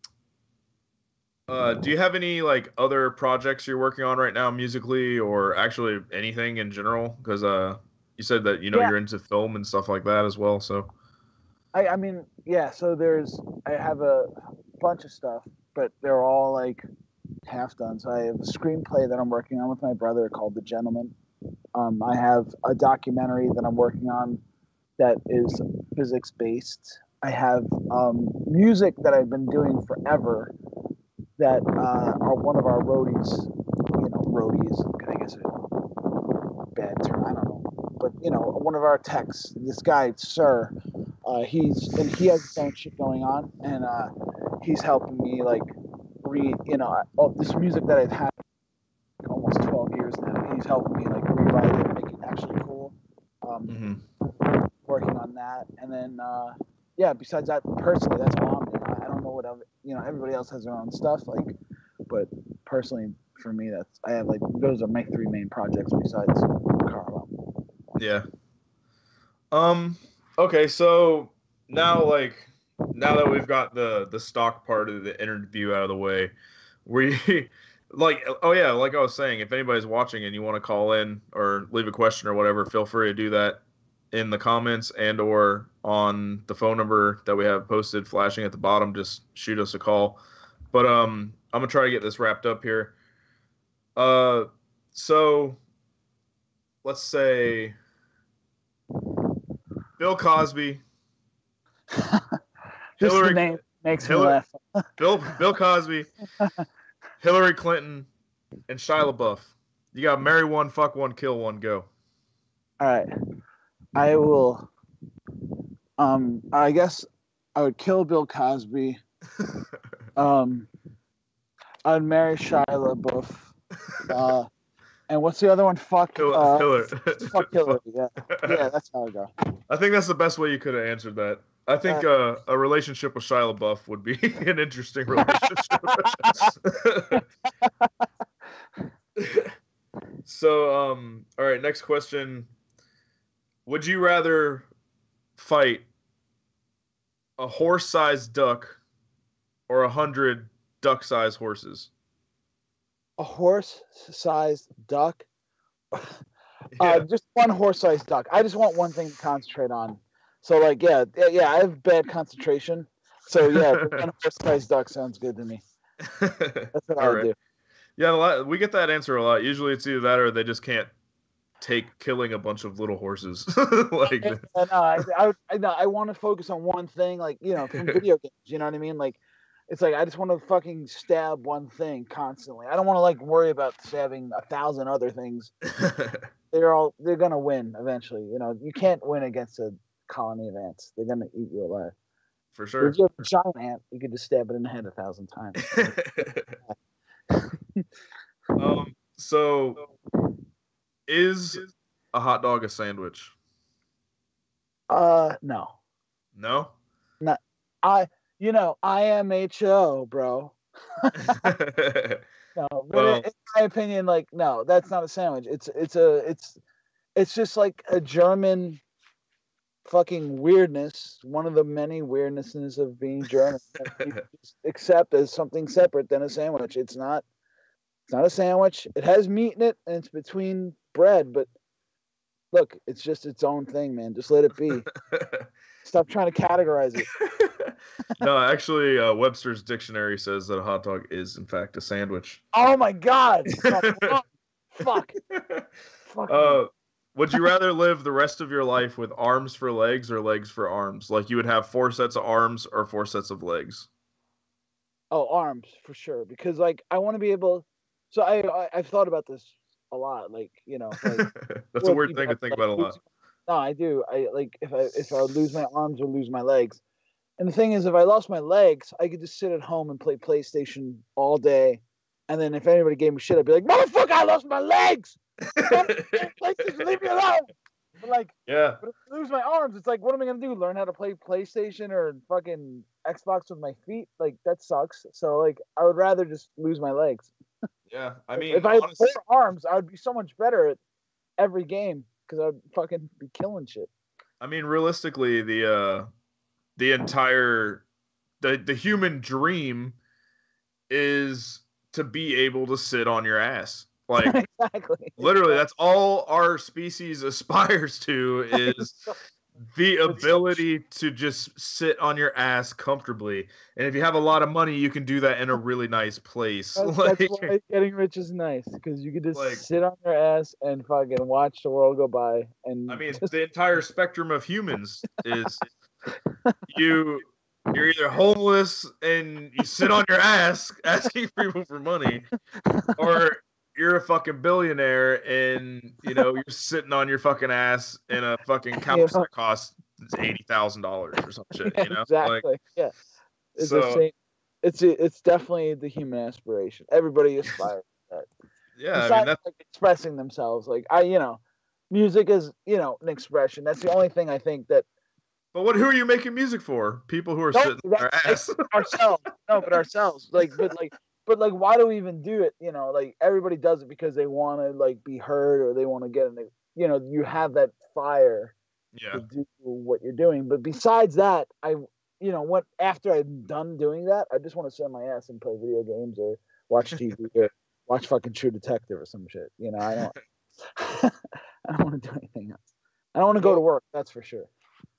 do you have any like other projects you're working on right now, musically, or actually anything in general? Because you said that you're into film and stuff like that as well. So, I mean, yeah. So I have a bunch of stuff, but they're all like half done. So I have a screenplay that I'm working on with my brother called The Gentleman. I have a documentary that I'm working on that is physics based. I have music that I've been doing forever that are one of our roadies. Roadies, I guess a bad term, I don't know. But one of our techs, this guy, Sir, he has his own shit going on, and he's helping me like all this music that I've had almost 12 years now. He's helping me like rewrite it and make it actually cool. Working on that, and then besides that, personally, that's all I'm doing. I don't know what other, everybody else has their own stuff, like, but personally for me, I have like those are my three main projects besides Carlo. Yeah. Okay, so now that we've got the stock part of the interview out of the way, we like I was saying, if anybody's watching and you want to call in or leave a question or whatever, feel free to do that in the comments and or on the phone number that we have posted flashing at the bottom. Just shoot us a call. But I'm gonna try to get this wrapped up here. So let's say Bill Cosby. Hillary, the name makes me laugh. Bill Cosby, Hillary Clinton, and Shia LaBeouf. You got marry one, fuck one, kill one, go. All right. I will. I guess I would kill Bill Cosby. I'd marry Shia LaBeouf. And what's the other one? Fuck Hillary. Fuck Hillary. Yeah, that's how I go. I think that's the best way you could have answered that. I think a relationship with Shia LaBeouf would be an interesting relationship. So, all right, next question. Would you rather fight a horse-sized duck or 100 duck-sized horses? A horse-sized duck? Just one horse-sized duck. I just want one thing to concentrate on. So, like, I have bad concentration. So, one horse-sized duck sounds good to me. That's what I would do. Yeah, we get that answer a lot. Usually it's either that or they just can't take killing a bunch of little horses. I want to focus on one thing, like, from video games, you know what I mean? Like, It's like I just want to fucking stab one thing constantly. I don't want to like worry about stabbing 1,000 other things. They're gonna win eventually. You know, you can't win against a colony of ants. They're gonna eat you alive. For But sure. if you have a giant ant, you could just stab it in the head 1,000 times. So is a hot dog a sandwich? No. No? IMHO, bro. No, but Well- in my opinion, like, no, that's not a sandwich. It's just like a German fucking weirdness. One of the many weirdnesses of being German. That you just accept as something separate than a sandwich. It's not a sandwich. It has meat in it, and it's between bread. But look, it's just its own thing, man. Just let it be. Stop trying to categorize it. No, actually, Webster's dictionary says that a hot dog is, in fact, a sandwich. Oh my God! Fuck. Fuck. Would you rather live the rest of your life with arms for legs or legs for arms? Like you would have 4 sets of arms or 4 sets of legs? Oh, arms for sure. Because like I want to be able. So I've thought about this a lot. Like, you know, like, That's a weird thing to think about a lot. No, I do. I like if I lose my arms or lose my legs. And the thing is, if I lost my legs, I could just sit at home and play PlayStation all day. And then if anybody gave me shit, I'd be like, "Motherfucker, I lost my legs! PlayStation, leave me alone!" But like, Yeah. but if I lose my arms, it's like, what am I gonna do? Learn how to play PlayStation or fucking Xbox with my feet? Like that sucks. So like, I would rather just lose my legs. Yeah. I mean, If I had honestly, 4 arms, I would be so much better at every game because I'd fucking be killing shit. I mean, realistically, the human dream is to be able to sit on your ass. Like Exactly. literally, that's all our species aspires to is the ability to just sit on your ass comfortably. And if you have a lot of money, you can do that in a really nice place. That's Like, why getting rich is nice because you could just Like- sit on your ass and fucking watch the world go by. And I mean, just, the entire spectrum of humans is you're either homeless and you sit on your ass asking people for money, or you're a fucking billionaire and you're sitting on your fucking ass in a fucking couch that costs $80,000 or some shit. exactly. Like, yeah. It's so- the same. It's definitely the human aspiration. Everybody aspires to that. yeah, I mean Besides, that's like expressing themselves. Like music is an expression. That's the only thing I think that but who are you making music for? People who are No, sitting on their ass. ourselves. No, but ourselves. But why do we even do it? Like everybody does it because they want to like be heard or they want to get in the. You have that fire Yeah. to do what you're doing. But besides that, after I'm done doing that, I just want to sit on my ass and play video games or watch TV or watch fucking True Detective or some shit. I don't. I don't want to do anything else. I don't want to go to work. That's for sure.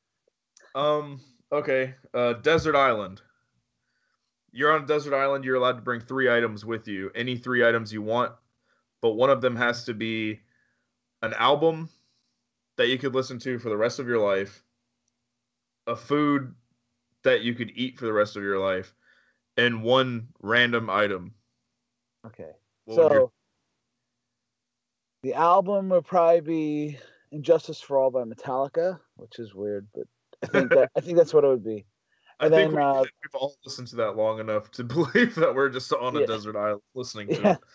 Okay. Desert island. You're on a desert island. You're allowed to bring 3 items with you. Any 3 items you want, but one of them has to be an album that you could listen to for the rest of your life, a food that you could eat for the rest of your life, and one random item. Okay. What would So the album would probably be "Injustice for All" by Metallica, which is weird, but I think that's what it would be. I And think then, we've all listened to that long enough to believe that we're just on a Yeah. desert island listening to Yeah.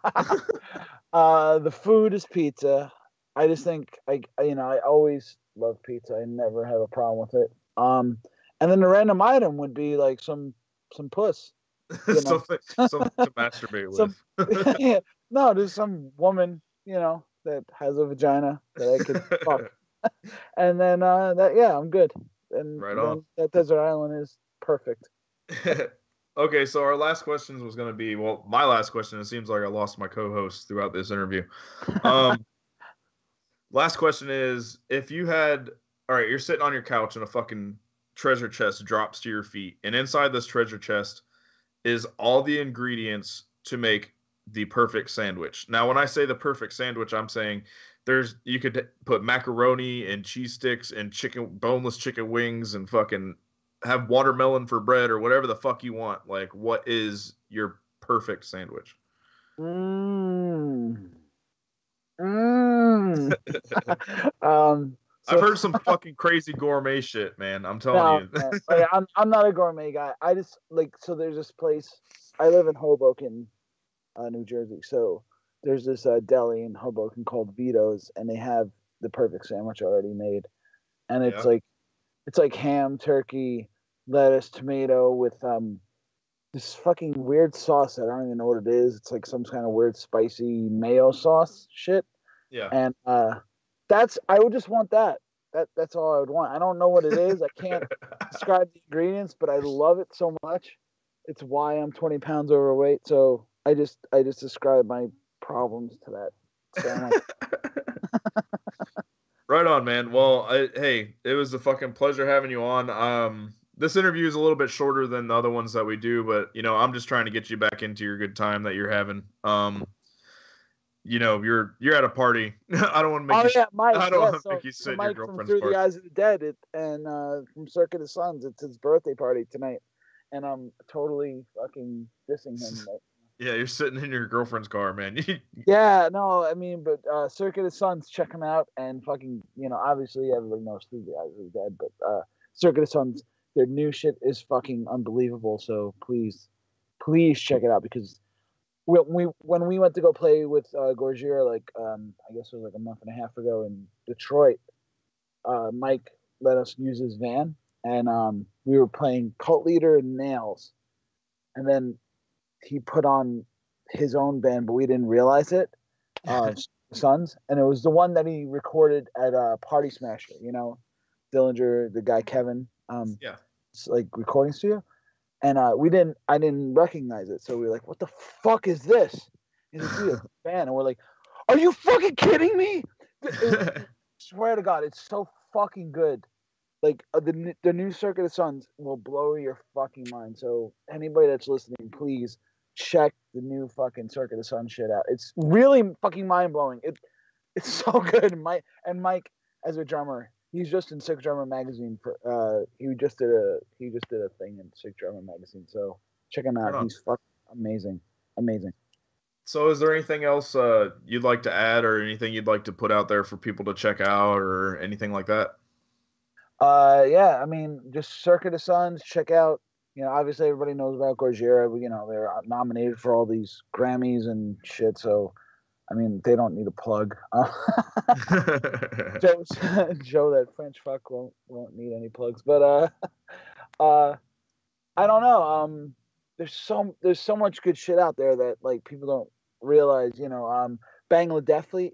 it. The food is pizza. I just think I always love pizza. I never have a problem with it. And then the random item would be like some puss. know. something to masturbate Some- with. Yeah. No, there's some woman, that has a vagina that I could fuck. And then I'm good. And Right then on. that desert island is perfect. Okay, so our last question was going to be, well, my last question. It seems like I lost my co-host throughout this interview. Last question is, if you had, all right, you're sitting on your couch and a fucking treasure chest drops to your feet, and inside this treasure chest is all the ingredients to make the perfect sandwich. Now, when I say the perfect sandwich, I'm saying you could put macaroni and cheese sticks and boneless chicken wings and fucking have watermelon for bread or whatever the fuck you want. Like, what is your perfect sandwich? Mm. Mm. um, I've heard some fucking crazy gourmet shit, man. I'm telling you. man, like, I'm not a gourmet guy. I just like, so there's this place. I live in Hoboken, New Jersey. So there's this deli in Hoboken called Vito's, and they have the perfect sandwich already made, and it's like ham, turkey, lettuce, tomato with this fucking weird sauce that I don't even know what it is. It's like some kind of weird spicy mayo sauce shit. Yeah. And I would just want that. That's all I would want. I don't know what it is. I can't describe the ingredients, but I love it so much. It's why I'm 20 pounds overweight. So I just describe my problems to that sandwich. Right on, man. Well, hey, it was a fucking pleasure having you on. This interview is a little bit shorter than the other ones that we do, but I'm just trying to get you back into your good time that you're having. You're at a party. I don't want to make you. Mike. I don't want to make you sit in Mike your from girlfriend's Through party. the Eyes of the Dead, and from Circuit of Suns. It's his birthday party tonight, and I'm totally fucking dissing him. Yeah, you're sitting in your girlfriend's car, man. Yeah, no, I mean, but Circuit of Suns, check him out, and fucking, obviously everybody knows Through the Eyes of the Dead, but Circuit of Suns, their new shit is fucking unbelievable. So please check it out, because when we went to go play with Gojira, like I guess it was like a month and a half ago in Detroit, Mike let us use his van, and we were playing Cult Leader and Nails, and then he put on his own band, but we didn't realize it. Sons, and it was the one that he recorded at Party Smasher. Dillinger, the guy Kevin. Yeah. It's like recording studio, and I didn't recognize it, so we were like, "What the fuck is this?" He's like, "Dude, it's a band," and we're like, "Are you fucking kidding me?" Swear to God, it's so fucking good. Like the new Circuit of Suns will blow your fucking mind. So anybody that's listening, please check the new fucking Circuit of Suns shit out. It's really fucking mind blowing. It's so good. Mike as a drummer, he's just in Sick Drummer magazine for he just did a thing in Sick Drummer magazine. So check him out. He's fucking amazing. So is there anything else you'd like to add, or anything you'd like to put out there for people to check out, or anything like that? Yeah, I mean, just Circuit of Suns, check out, obviously everybody knows about Gojira, but, they're nominated for all these Grammys and shit, so, I mean, they don't need a plug. Joe, that French fuck won't need any plugs, but, I don't know, there's so much good shit out there that, like, people don't realize, Bangladeshi,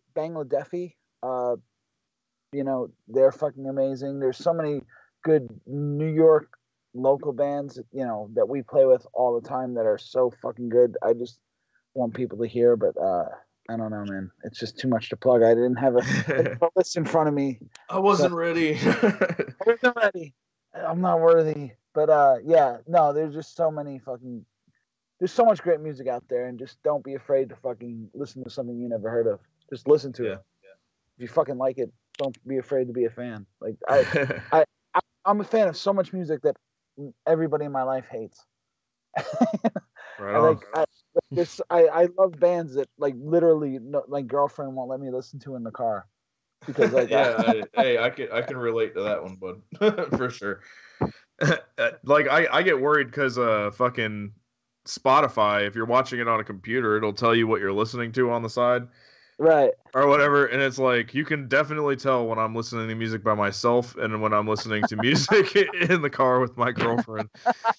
they're fucking amazing. There's so many good New York local bands, that we play with all the time that are so fucking good. I just want people to hear, but I don't know, man. It's just too much to plug. I didn't have a list in front of me. I wasn't ready. I wasn't ready. I'm not worthy. But yeah, no, there's just there's so much great music out there, and just don't be afraid to fucking listen to something you never heard of. Just listen to it. If you fucking like it, don't be afraid to be a fan. Like I'm a fan of so much music that everybody in my life hates. Right on. I love bands that, like, literally my girlfriend won't let me listen to in the car, because like I can relate to that one, bud. For sure. Like I get worried because fucking Spotify, if you're watching it on a computer, it'll tell you what you're listening to on the side. Right. Or whatever, and it's like you can definitely tell when I'm listening to music by myself and when I'm listening to music in the car with my girlfriend.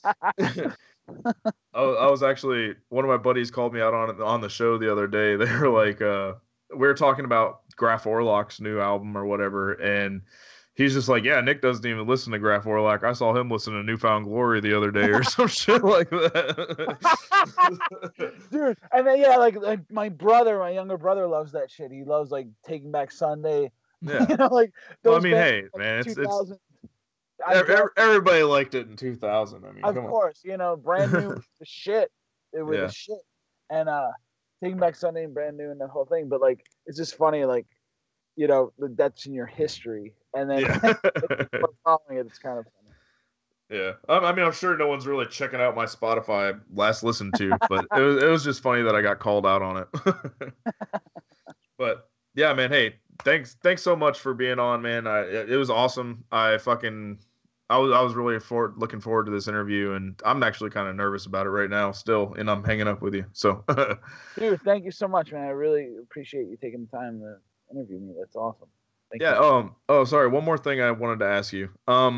I was actually, one of my buddies called me out on the show the other day. They were like, we were talking about Graf Orlok's new album or whatever, and he's just like, yeah, Nick doesn't even listen to Graf Orlok. I saw him listen to Newfound Glory the other day or some shit like that. Dude, and then like my younger brother loves that shit. He loves, like, Taking Back Sunday. Yeah. Like those well, I mean, hey, like, man, it's everybody liked it in 2000. I mean, of come course, Brand New was the shit. It was the shit. And Taking Back Sunday and Brand New and the whole thing. But, like, it's just funny, like, that's in your history, and then following it, it's kind of funny. Yeah, I mean, I'm sure no one's really checking out my Spotify last listened to, but it was just funny that I got called out on it. But yeah, man. Hey, thanks so much for being on, man. It was awesome. I was really looking forward to this interview, and I'm actually kind of nervous about it right now, still, and I'm hanging up with you. So, Dude, thank you so much, man. I really appreciate you taking the time to interview me. That's awesome. Thank yeah. you. Oh, sorry. One more thing I wanted to ask you.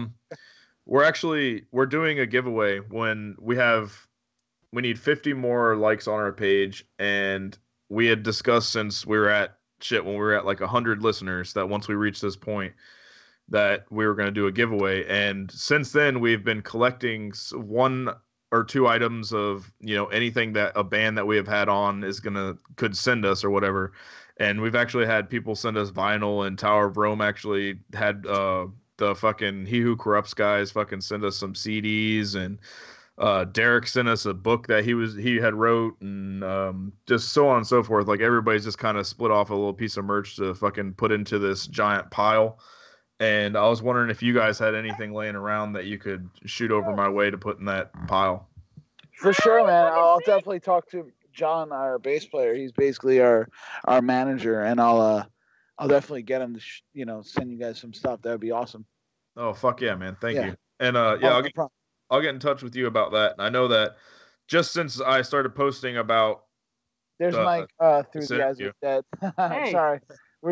We're doing a giveaway when we need 50 more likes on our page, and we had discussed since we were at when we were at like 100 listeners that once we reach this point that we were going to do a giveaway. And since then we've been collecting one or two items of, anything that a band that we have had on could send us or whatever. And we've actually had people send us vinyl, and Tower of Rome actually had the fucking He Who Corrupts guys fucking send us some CDs, and Derek sent us a book that he had wrote, and just so on and so forth. Like, everybody's just kind of split off a little piece of merch to fucking put into this giant pile. And I was wondering if you guys had anything laying around that you could shoot over my way to put in that pile. For sure, man. I'll definitely talk to John, our bass player. He's basically our manager, and I'll definitely get him to send you guys some stuff. That would be awesome. Oh, fuck yeah, man. Thank Yeah. you. And I'll get in touch with you about that. And I know that just since I started posting about there's Mike through the Eyes of the Dead. Hey. Sorry,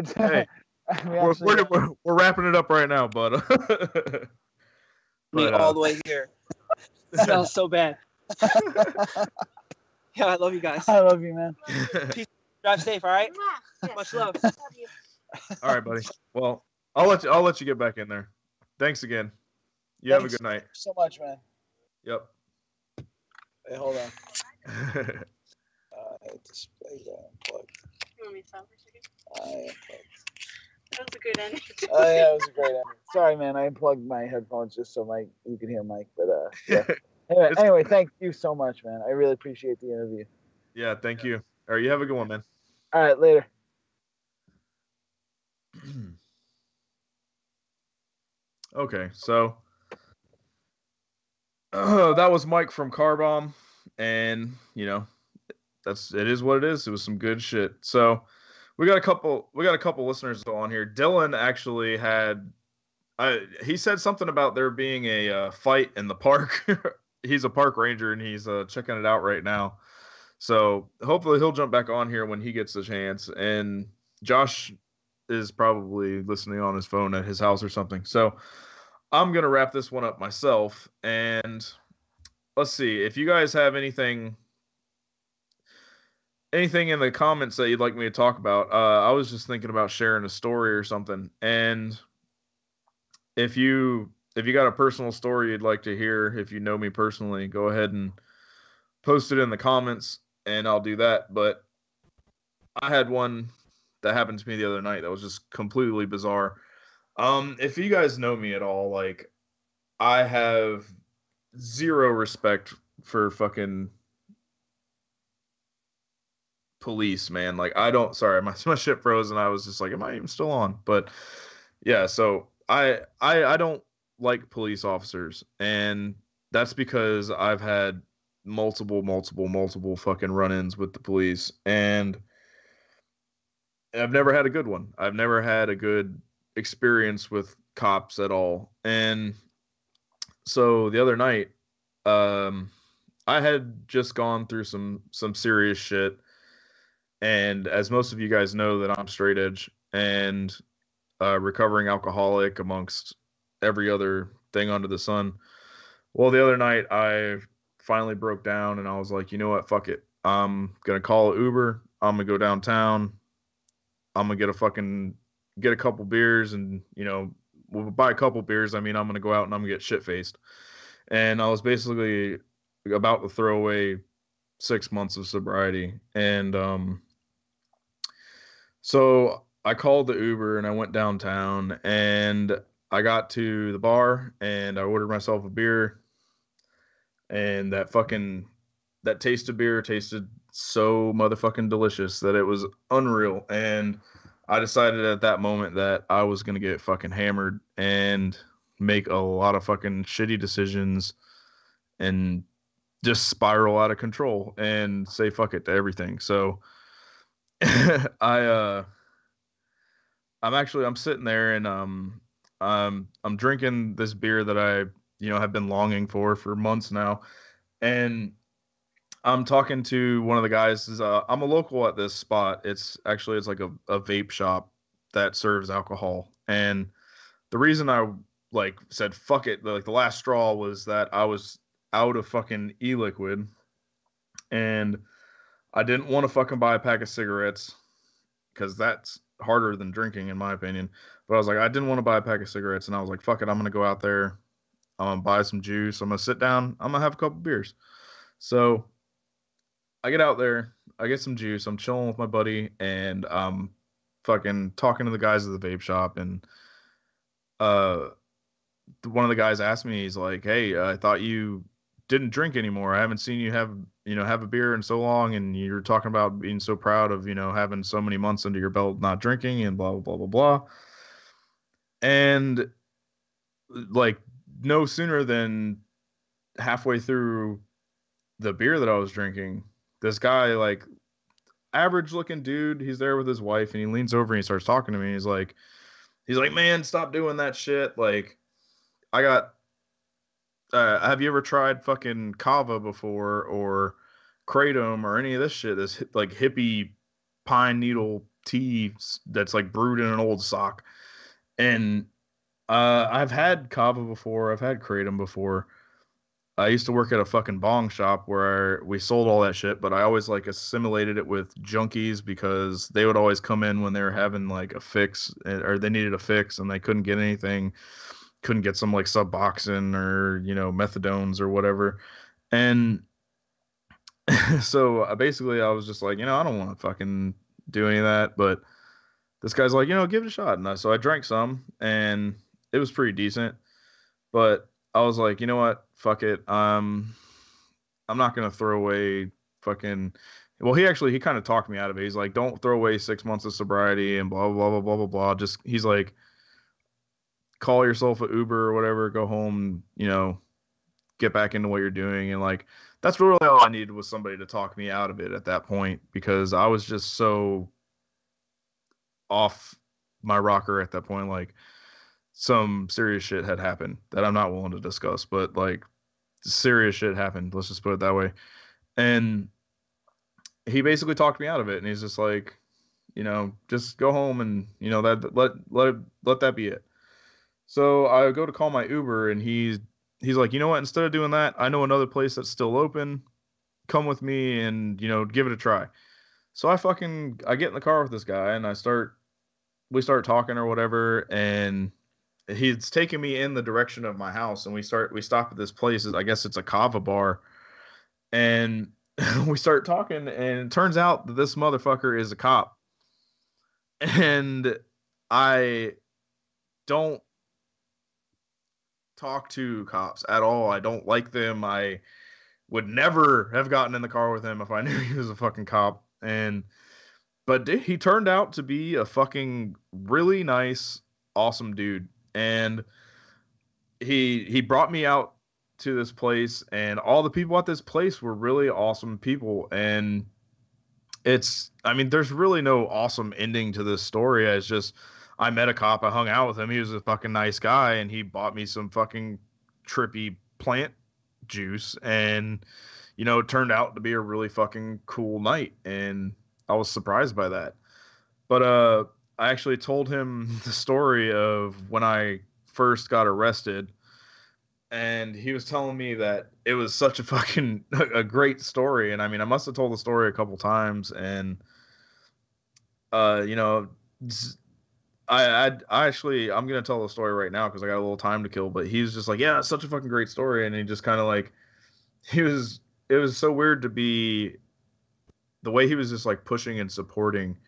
we're wrapping it up right now, bud. Me all the way here. It smells so bad. Yeah, I love you guys. I love you, man. Drive safe, all right? Yeah. Much love. All right, buddy. Well, I'll let you get back in there. Thanks again. You have a good night. So much, man. Yep. Hey, hold on. Display unplugged. You want me to stop for a second? Unplugged. That was a good ending. Oh yeah, it was a great ending. Sorry, man. I unplugged my headphones just so you could hear Mike. But yeah. Anyway, thank you so much, man. I really appreciate the interview. Yeah, thank you. All right, you have a good one, man. All right, later. Okay, so that was Mike from Car Bomb, and it is what it is. It was some good shit. So we got a couple listeners on here. Dylan actually he said something about there being a fight in the park. He's a park ranger, and he's checking it out right now. So hopefully he'll jump back on here when he gets the chance. And Josh is probably listening on his phone at his house or something. So I'm going to wrap this one up myself. And let's see, if you guys have anything in the comments that you'd like me to talk about, I was just thinking about sharing a story or something. And if you got a personal story you'd like to hear, if you know me personally, go ahead and post it in the comments, and I'll do that. But I had one that happened to me the other night that was just completely bizarre. If you guys know me at all, like, I have zero respect for fucking police, man. Like, I don't. Sorry, my shit froze, and I was just like, am I even still on? But yeah, so I don't like police officers, and that's because I've had multiple fucking run-ins with the police, and I've never had a good one. I've never had a good experience with cops at all. And so the other night, I had just gone through some serious shit, and as most of you guys know, that I'm straight edge and recovering alcoholic amongst every other thing under the sun. Well, the other night I finally broke down, and I was like, you know what, fuck it. I'm gonna call an Uber. I'm gonna go downtown. I'm gonna get a couple beers, and by a couple beers, I mean I'm gonna go out and I'm gonna get shit faced. And I was basically about to throw away 6 months of sobriety, and so I called the Uber and I went downtown, and I got to the bar and I ordered myself a beer, and that taste of beer tasted so motherfucking delicious that it was unreal. And I decided at that moment that I was going to get fucking hammered. And make a lot of fucking shitty decisions and just spiral out of control and say fuck it to everything. So I I'm sitting there and I'm drinking this beer that I have been longing for months now, and I'm talking to one of the guys. I'm a local at this spot. It's like a vape shop that serves alcohol, and the reason I like said fuck it, like the last straw, was that I was out of fucking e-liquid, and I didn't want to fucking buy a pack of cigarettes because that's harder than drinking in my opinion. But I was like, I didn't want to buy a pack of cigarettes, and I was like, fuck it, I'm gonna go out there, I'm gonna buy some juice, I'm gonna sit down, I'm gonna have a couple beers. So I get out there, I get some juice, I'm chilling with my buddy, and I'm fucking talking to the guys at the vape shop, and one of the guys asked me, he's like, hey, I thought you didn't drink anymore. I haven't seen you have a beer in so long, and you're talking about being so proud of, having so many months under your belt not drinking and blah, blah, blah, blah, blah. And like no sooner than halfway through the beer that I was drinking, this guy, like average looking dude, he's there with his wife, and he leans over and he starts talking to me. He's like, man, stop doing that shit. Like, I got, have you ever tried fucking kava before, or kratom, or any of this shit? This like hippie pine needle tea that's like brewed in an old sock. And I've had kava before, I've had kratom before. I used to work at a fucking bong shop where we sold all that shit, but I always like assimilated it with junkies because they would always come in when they were having like a fix, or they needed a fix and they couldn't get anything, couldn't get some like Suboxone or, methadones or whatever. And so basically I was just like, I don't want to fucking do any of that, but this guy's like, give it a shot. And so I drank some, and it was pretty decent, but I was like, you know what? Fuck it. I'm not going to throw away fucking. Well, he kind of talked me out of it. He's like, don't throw away 6 months of sobriety and blah, blah, blah, blah, blah, blah. Just, he's like, call yourself an Uber or whatever, go home, get back into what you're doing. And like, that's really all I needed, was somebody to talk me out of it at that point, because I was just so off my rocker at that point. Like, some serious shit had happened that I'm not willing to discuss, but like serious shit happened. Let's just put it that way. And he basically talked me out of it. And he's just like, just go home and, that let that be it. So I go to call my Uber, and he's like, you know what? Instead of doing that, I know another place that's still open. Come with me and, give it a try. So I get in the car with this guy, and we start talking or whatever. And he's taking me in the direction of my house, and we stop at this place. I guess it's a kava bar, and we start talking, and it turns out that this motherfucker is a cop, and I don't talk to cops at all. I don't like them. I would never have gotten in the car with him if I knew he was a fucking cop. But he turned out to be a fucking really nice, awesome dude. And he brought me out to this place, and all the people at this place were really awesome people. And there's really no awesome ending to this story. It's just, I met a cop, I hung out with him, he was a fucking nice guy, and he bought me some fucking trippy plant juice, and it turned out to be a really fucking cool night, and I was surprised by that. But I actually told him the story of when I first got arrested, and he was telling me that it was such a great story. And I must have told the story a couple times, and I actually, I'm gonna tell the story right now because I got a little time to kill. But he was just like, yeah, it's such a fucking great story, and he just kind of like, it was so weird to be the way he was just like pushing and supporting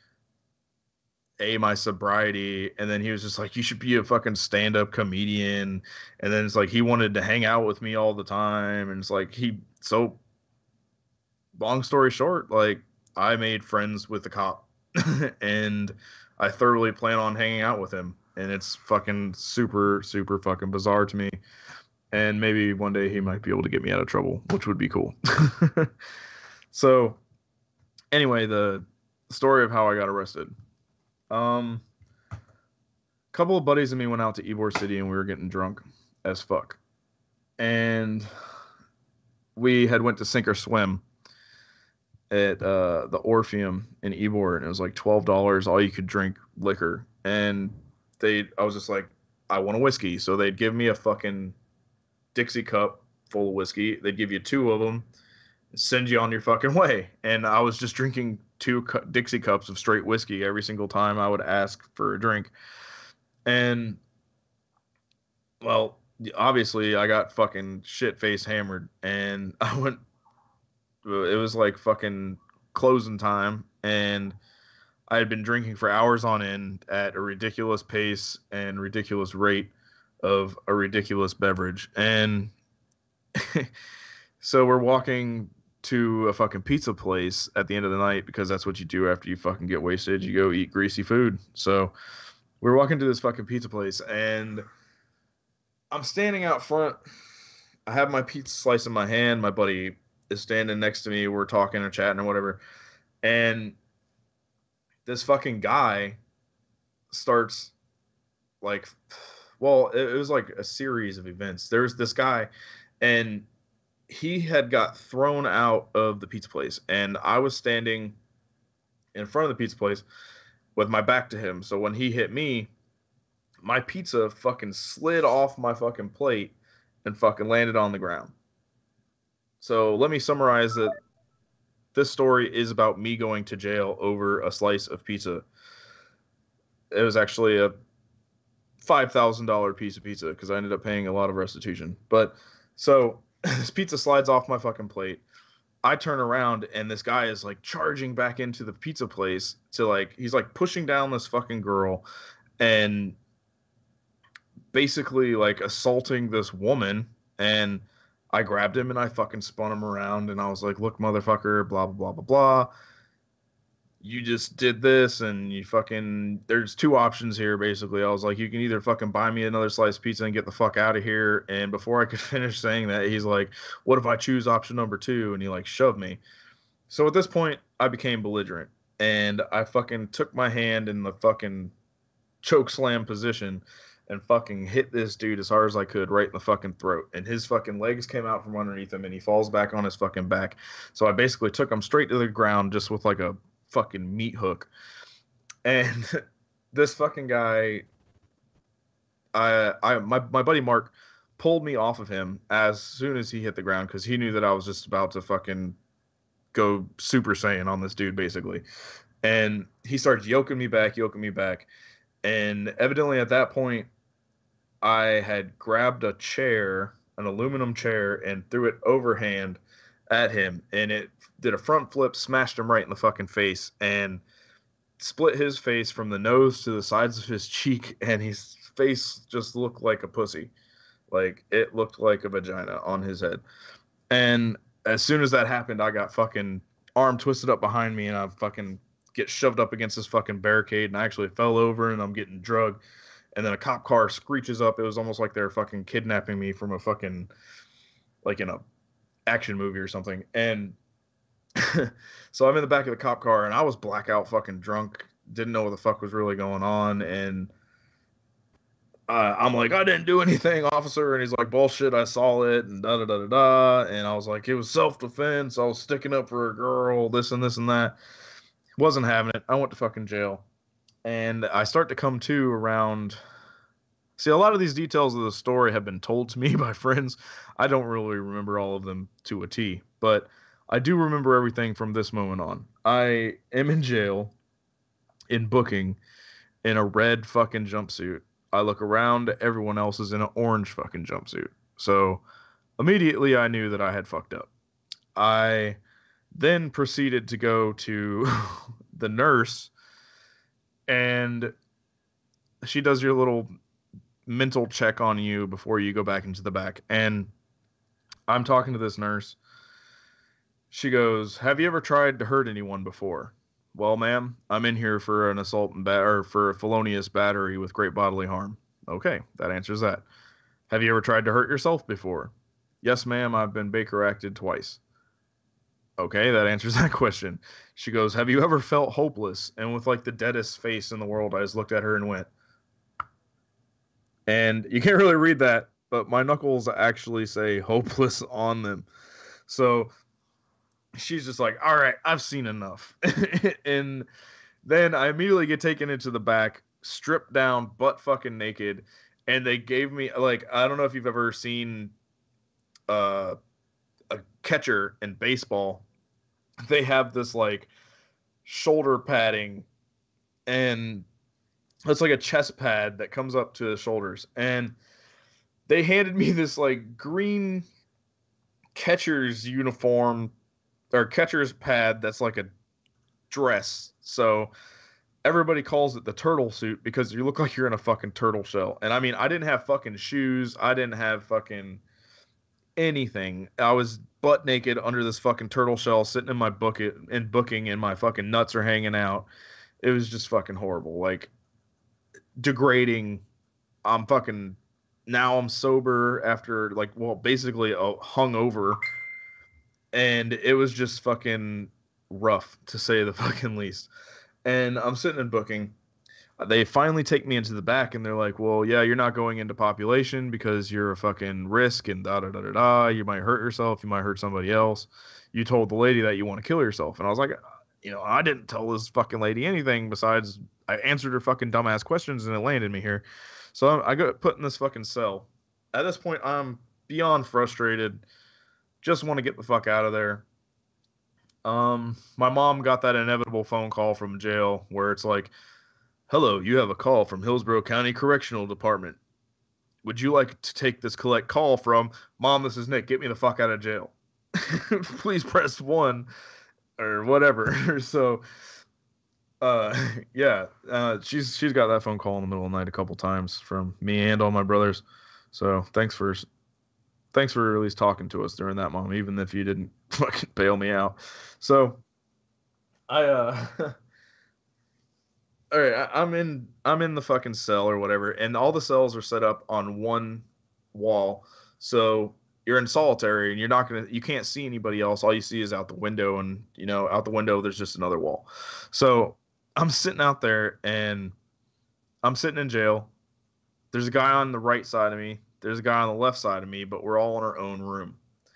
my sobriety, and then he was just like, you should be a fucking stand-up comedian, and then it's like he wanted to hang out with me all the time, and it's like so long story short, like, I made friends with the cop and I thoroughly plan on hanging out with him, and it's fucking super, super fucking bizarre to me. And maybe one day he might be able to get me out of trouble, which would be cool. So, anyway, the story of how I got arrested. A couple of buddies of me went out to Ybor City, and we were getting drunk as fuck. And we had went to sink or swim at the Orpheum in Ybor, and it was like $12 all you could drink liquor. And I was just like, I want a whiskey. So they'd give me a fucking Dixie cup full of whiskey. They'd give you 2 of them, send you on your fucking way. And I was just drinking 2 Dixie cups of straight whiskey every single time I would ask for a drink. And, well, obviously I got fucking shit-faced hammered, and it was like fucking closing time, and I had been drinking for hours on end at a ridiculous pace and ridiculous rate of a ridiculous beverage. And so we're walking to a fucking pizza place at the end of the night, because that's what you do after you fucking get wasted. You go eat greasy food. So we're walking to this fucking pizza place, and I'm standing out front. I have my pizza slice in my hand. My buddy is standing next to me. We're talking or chatting or whatever. And this fucking guy starts like, well, it was like a series of events. There's this guy, and he had got thrown out of the pizza place, and I was standing in front of the pizza place with my back to him. So when he hit me, my pizza fucking slid off my fucking plate and fucking landed on the ground. So let me summarize that. This story is about me going to jail over a slice of pizza. It was actually a $5,000 piece of pizza, because I ended up paying a lot of restitution. But so this pizza slides off my fucking plate. I turn around, and this guy is like charging back into the pizza place to like, he's like pushing down this fucking girl and basically like assaulting this woman. And I grabbed him and I fucking spun him around, and I was like, look, motherfucker, blah, blah, blah, blah, blah. You just did this, and you fucking, there's 2 options here, basically. I was like, you can either fucking buy me another slice of pizza and get the fuck out of here. And before I could finish saying that, he's like, what if I choose option number 2? And he like shoved me. So at this point, I became belligerent, and I fucking took my hand in the fucking choke slam position and fucking hit this dude as hard as I could right in the fucking throat. And his fucking legs came out from underneath him, and he falls back on his fucking back. So I basically took him straight to the ground just with like a fucking meat hook. And this fucking guy, my buddy Mark pulled me off of him as soon as he hit the ground, because he knew that I was just about to fucking go Super Saiyan on this dude, basically. And he started yoking me back. And evidently at that point, I had grabbed a chair, an aluminum chair, and threw it overhand at him. And it did a front flip, smashed him right in the fucking face, and split his face from the nose to the sides of his cheek. And his face just looked like a pussy. Like, it looked like a vagina on his head. And as soon as that happened, I got fucking arm twisted up behind me, and I fucking get shoved up against this fucking barricade, and I actually fell over, and I'm getting drugged. And then a cop car screeches up. It was almost like they're fucking kidnapping me from a fucking, like in a action movie or something. And so I'm in the back of the cop car, and I was blackout fucking drunk, didn't know what the fuck was really going on. And I'm like, I didn't do anything, officer. And he's like, bullshit, I saw it, and da da da da da. And I was like, it was self-defense. I was sticking up for a girl, this and this and that. Wasn't having it. I went to fucking jail. And I start to come to around. See, a lot of these details of the story have been told to me by friends. I don't really remember all of them to a T, but I do remember everything from this moment on. I am in jail, in booking, in a red fucking jumpsuit. I look around, everyone else is in an orange fucking jumpsuit. So immediately I knew that I had fucked up. I then proceeded to go to the nurse, and she does your little mental check on you before you go back into the back. And I'm talking to this nurse. She goes, have you ever tried to hurt anyone before? Well, ma'am, I'm in here for an assault and or for a felonious battery with great bodily harm. Okay, that answers that. Have you ever tried to hurt yourself before? Yes, ma'am, I've been Baker acted twice. Okay, that answers that question. She goes, have you ever felt hopeless? And with like the deadest face in the world, I just looked at her and went, and you can't really read that, but my knuckles actually say hopeless on them. So she's just like, all right, I've seen enough. And then I immediately get taken into the back, stripped down, butt fucking naked. And they gave me, like, I don't know if you've ever seen a catcher in baseball. They have this like shoulder padding, and it's like a chest pad that comes up to the shoulders. And they handed me this like green catcher's uniform or catcher's pad that's like a dress. So everybody calls it the turtle suit because you look like you're in a fucking turtle shell. And I mean, I didn't have fucking shoes. I didn't have fucking anything. I was butt naked under this fucking turtle shell sitting in my bucket and booking, and my fucking nuts are hanging out. It was just fucking horrible. Like, degrading. I'm sober after like, well, basically hungover, and it was just fucking rough to say the fucking least. And I'm sitting in booking. They finally take me into the back, and they're like, well, yeah, you're not going into population because you're a fucking risk and da da da da da. You might hurt yourself. You might hurt somebody else. You told the lady that you want to kill yourself. And I was like, I didn't tell this fucking lady anything besides I answered her fucking dumbass questions, and it landed me here. So I got put in this fucking cell. At this point, I'm beyond frustrated. Just want to get the fuck out of there. My mom got that inevitable phone call from jail where it's like, hello, you have a call from Hillsborough County Correctional Department. Would you like to take this collect call from Mom? This is Nick. Get me the fuck out of jail. Please press 1 or whatever. So, yeah, she's got that phone call in the middle of the night a couple times from me and all my brothers. So thanks for at least talking to us during that, Mom, even if you didn't fucking bail me out. So all right, I'm in the fucking cell or whatever, and all the cells are set up on one wall. So you're in solitary, and you can't see anybody else. All you see is out the window, and out the window there's just another wall. So I'm sitting out there, and I'm sitting in jail. There's a guy on the right side of me. There's a guy on the left side of me, but we're all in our own room.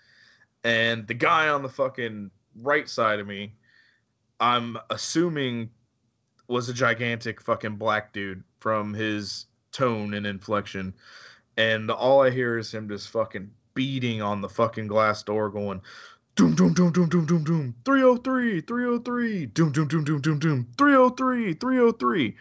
And the guy on the fucking right side of me, I'm assuming was a gigantic fucking black dude from his tone and inflection. And all I hear is him just fucking beating on the fucking glass door going, doom, doom, doom, doom, doom, doom, doom, 303, 303, doom, doom, doom, doom, doom, doom, 303, 303,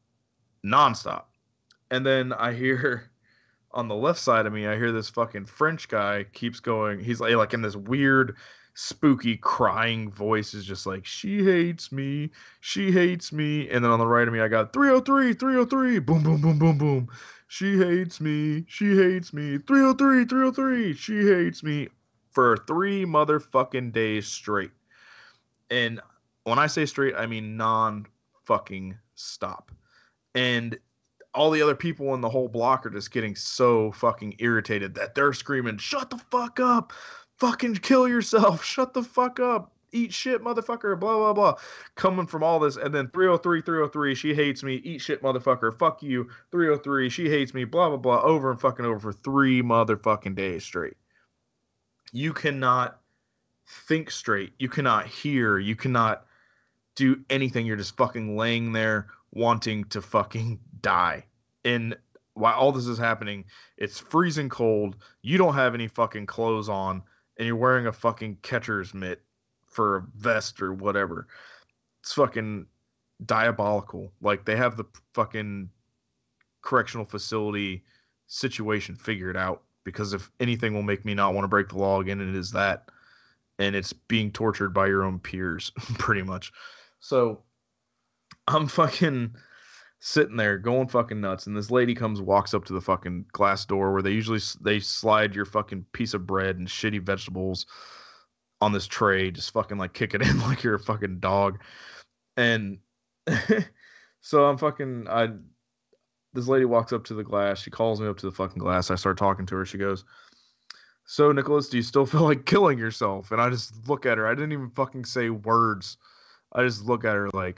nonstop. And then I hear on the left side of me, I hear this fucking French guy keeps going. He's like in this weird, spooky crying voice is just like, she hates me, she hates me. And then on the right of me, I got 303, 303, boom, boom, boom, boom, boom. She hates me, she hates me, 303, 303, she hates me, for 3 motherfucking days straight. And when I say straight, I mean non-fucking stop. And all the other people in the whole block are just getting so fucking irritated that they're screaming, shut the fuck up, fucking kill yourself, shut the fuck up, eat shit, motherfucker, blah, blah, blah, coming from all this. And then 303, 303, she hates me, eat shit, motherfucker, fuck you, 303, she hates me, blah, blah, blah, over and fucking over for 3 motherfucking days straight. You cannot think straight. You cannot hear. You cannot do anything. You're just fucking laying there wanting to fucking die. And while all this is happening, it's freezing cold. You don't have any fucking clothes on, and you're wearing a fucking catcher's mitt for a vest or whatever. It's fucking diabolical. Like, they have the fucking correctional facility situation figured out, because if anything will make me not want to break the law again, it is that. And it's being tortured by your own peers, pretty much. So I'm fucking sitting there going fucking nuts, and this lady walks up to the fucking glass door where they slide your fucking piece of bread and shitty vegetables on this tray, just fucking like kick it in like you're a fucking dog. And so this lady walks up to the glass. She calls me up to the fucking glass. I start talking to her. She goes, "So, Nicholas, do you still feel like killing yourself?" And I just look at her. I didn't even fucking say words. I just look at her like,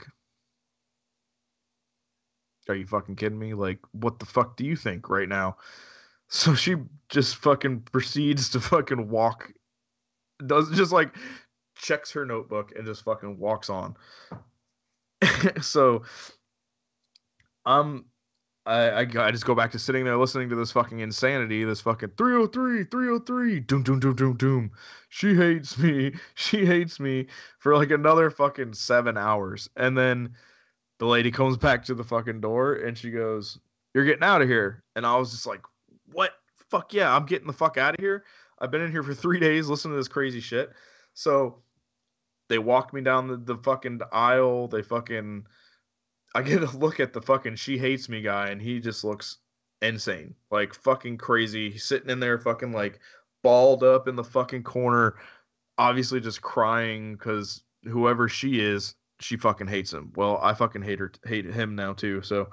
"Are you fucking kidding me? Like, what the fuck do you think right now?" So she just fucking proceeds to fucking walk. Does just like checks her notebook and just fucking walks on. So I just go back to sitting there listening to this fucking insanity, this fucking 303, 303, doom, doom, doom, doom, doom. She hates me for like another fucking 7 hours. And then the lady comes back to the fucking door and she goes, "You're getting out of here." And I was just like, what? Fuck yeah, I'm getting the fuck out of here. I've been in here for 3 days listening to this crazy shit. So they walked me down the fucking aisle. I get a look at the fucking "she hates me" guy, and he just looks insane, like fucking crazy. He's sitting in there fucking like balled up in the fucking corner, obviously just crying because whoever she is, she fucking hates him. Well, I fucking hate him now too. So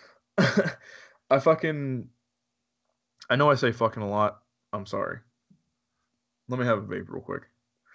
I know I say fucking a lot. I'm sorry. Let me have a vape real quick.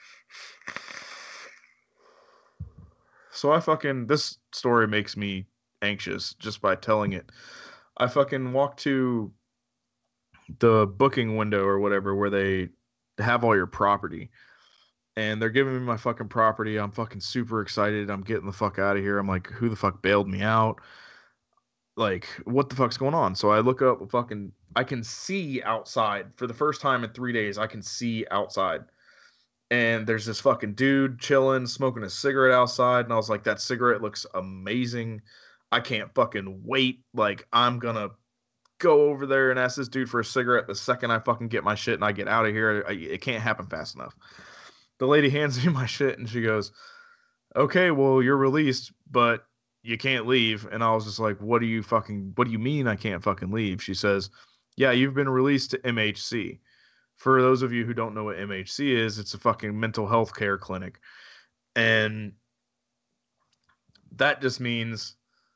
So this story makes me anxious just by telling it. I fucking walked to the booking window or whatever where they have all your property. And they're giving me my fucking property. I'm fucking super excited. I'm getting the fuck out of here. I'm like, who the fuck bailed me out? Like, what the fuck's going on? So I look up I can see outside. For the first time in 3 days, I can see outside. And there's this fucking dude chilling, smoking a cigarette outside. And I was like, that cigarette looks amazing. I can't fucking wait. Like, I'm gonna go over there and ask this dude for a cigarette the second I fucking get my shit and I get out of here. It can't happen fast enough. The lady hands me my shit and she goes, "Okay, well, you're released, but you can't leave." And I was just like, what do you mean I can't fucking leave? She says, "Yeah, you've been released to MHC." For those of you who don't know what MHC is, it's a fucking mental health care clinic. And that just means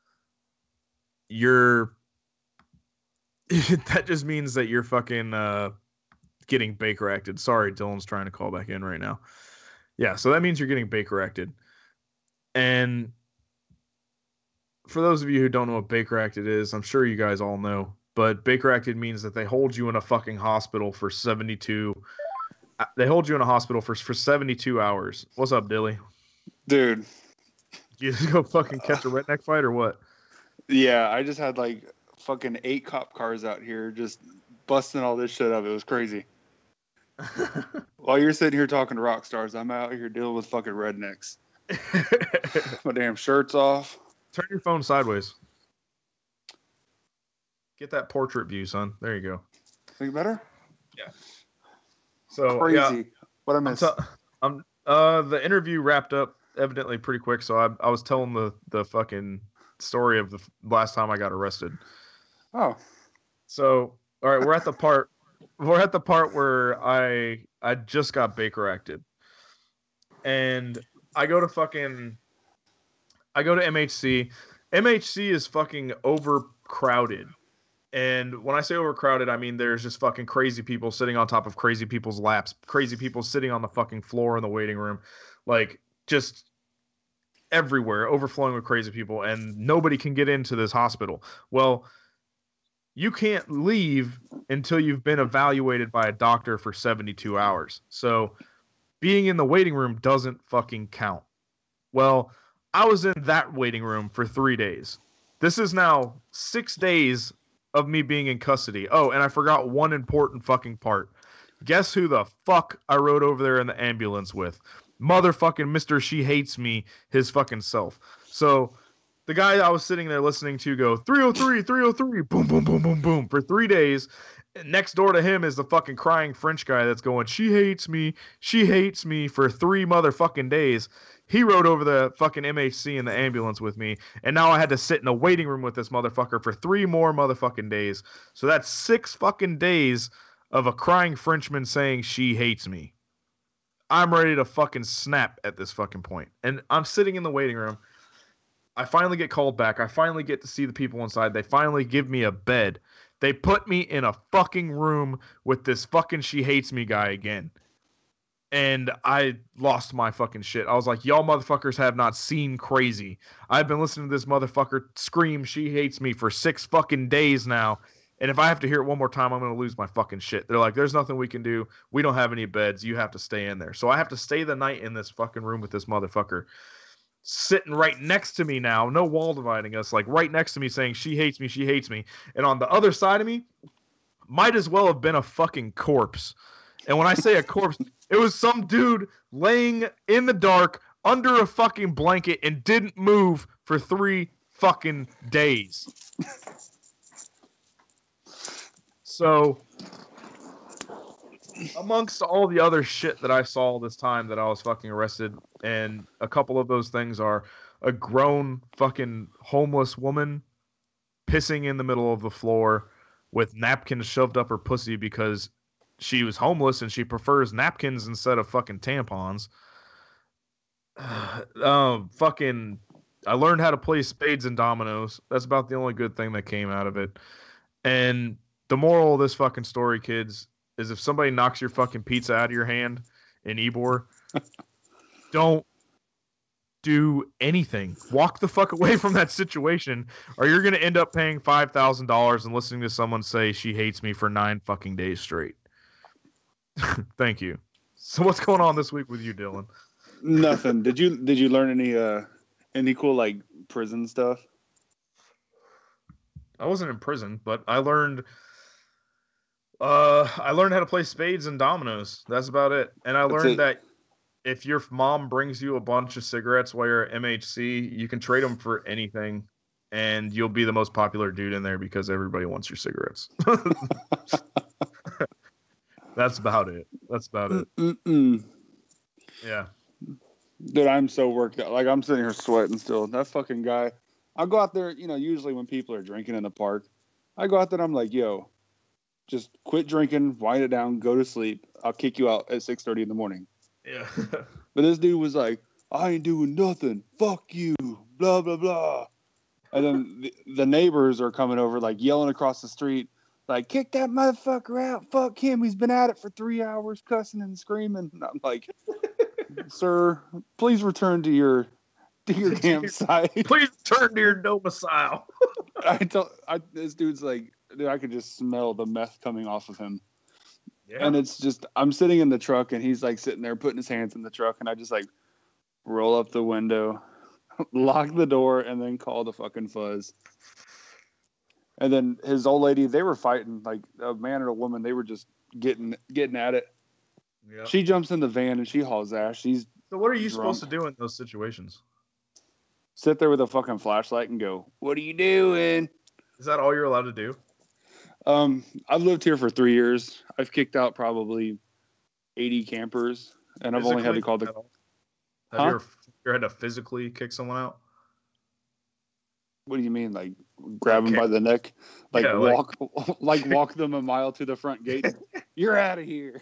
that you're fucking getting Baker acted. Sorry, Dylan's trying to call back in right now. Yeah, so that means you're getting Baker acted. And for those of you who don't know what Baker acted is, I'm sure you guys all know. But Baker acted means that they hold you in a fucking hospital for 72. They hold you in a hospital for 72 hours. What's up, Dilly? Dude. You just go fucking catch a redneck fight or what? Yeah, I just had like fucking 8 cop cars out here just busting all this shit up. It was crazy. While you're sitting here talking to rock stars, I'm out here dealing with fucking rednecks. My damn shirt's off. Turn your phone sideways. Get that portrait view, son. There you go. Think better? Yeah. So crazy. Yeah, what I missed? The interview wrapped up evidently pretty quick. So I was telling the fucking story of the last time I got arrested. Oh. So all right, we're at the part where I just got Baker acted, and I go to MHC. MHC is fucking overcrowded. And when I say overcrowded, I mean there's just fucking crazy people sitting on top of crazy people's laps, crazy people sitting on the fucking floor in the waiting room, like just everywhere, overflowing with crazy people, and nobody can get into this hospital. Well, you can't leave until you've been evaluated by a doctor for 72 hours. So being in the waiting room doesn't fucking count. Well, I was in that waiting room for 3 days. This is now 6 days of me being in custody. Oh, and I forgot one important fucking part. Guess who the fuck I rode over there in the ambulance with? Motherfucking Mr. She Hates Me, his fucking self. So the guy I was sitting there listening to go 303, 303, boom, boom, boom, boom, boom for 3 days. Next door to him is the fucking crying French guy that's going, she hates me for 3 motherfucking days. He rode over the fucking MHC in the ambulance with me, and now I had to sit in a waiting room with this motherfucker for 3 more motherfucking days. So that's 6 fucking days of a crying Frenchman saying she hates me. I'm ready to fucking snap at this fucking point. And I'm sitting in the waiting room, I finally get called back. I finally get to see the people inside. They finally give me a bed. They put me in a fucking room with this fucking She Hates Me guy again. And I lost my fucking shit. I was like, y'all motherfuckers have not seen crazy. I've been listening to this motherfucker scream She Hates Me for 6 fucking days now. And if I have to hear it one more time, I'm going to lose my fucking shit. They're like, there's nothing we can do. We don't have any beds. You have to stay in there. So I have to stay the night in this fucking room with this motherfucker. Sitting right next to me now, no wall dividing us, like right next to me saying, she hates me, she hates me. And on the other side of me, might as well have been a fucking corpse. And when I say a corpse, it was some dude laying in the dark under a fucking blanket and didn't move for 3 fucking days. So, amongst all the other shit that I saw this time that I was fucking arrested, and a couple of those things are a grown fucking homeless woman pissing in the middle of the floor with napkins shoved up her pussy because she was homeless and she prefers napkins instead of fucking tampons. Fucking, I learned how to play spades and dominoes. That's about the only good thing that came out of it. And the moral of this fucking story, kids, is if somebody knocks your fucking pizza out of your hand in Ybor, don't do anything. Walk the fuck away from that situation, or you're going to end up paying $5,000 and listening to someone say she hates me for 9 fucking days straight. Thank you. So what's going on this week with you, Dylan? Nothing. Did you learn any cool like prison stuff? I wasn't in prison, but I learned how to play spades and dominoes. That's about it. And I learned that if your mom brings you a bunch of cigarettes while you're at MHC, you can trade them for anything, and you'll be the most popular dude in there because everybody wants your cigarettes. That's about it. Yeah. Dude, I'm so worked out. Like, I'm sitting here sweating still. That fucking guy. I'll go out there, usually when people are drinking in the park, I go out there and I'm like, yo, just quit drinking, wind it down, go to sleep. I'll kick you out at 6:30 in the morning. Yeah. But this dude was like, I ain't doing nothing. Fuck you. Blah, blah, blah. And then the neighbors are coming over, like, yelling across the street, like, kick that motherfucker out. Fuck him. He's been at it for 3 hours, cussing and screaming. And I'm like, sir, please return to your campsite. Please return to your domicile. This dude's like, dude, I could just smell the meth coming off of him. Yeah. And it's just, I'm sitting in the truck and he's like sitting there putting his hands in the truck, and I just like roll up the window, lock the door, and then call the fucking fuzz. And then his old lady, they were fighting, like a man and a woman. They were just getting at it. Yeah. She jumps in the van and she hauls ass. She's So what are you drunk. supposed to do in those situations? Sit there with a fucking flashlight and go, what are you doing? Is that all you're allowed to do? I've lived here for 3 years. I've kicked out probably 80 campers, and I've only had to call the... Have you ever had to physically kick someone out? What do you mean? Like grab them by the neck? Like walk them a mile to the front gate? You're out of here.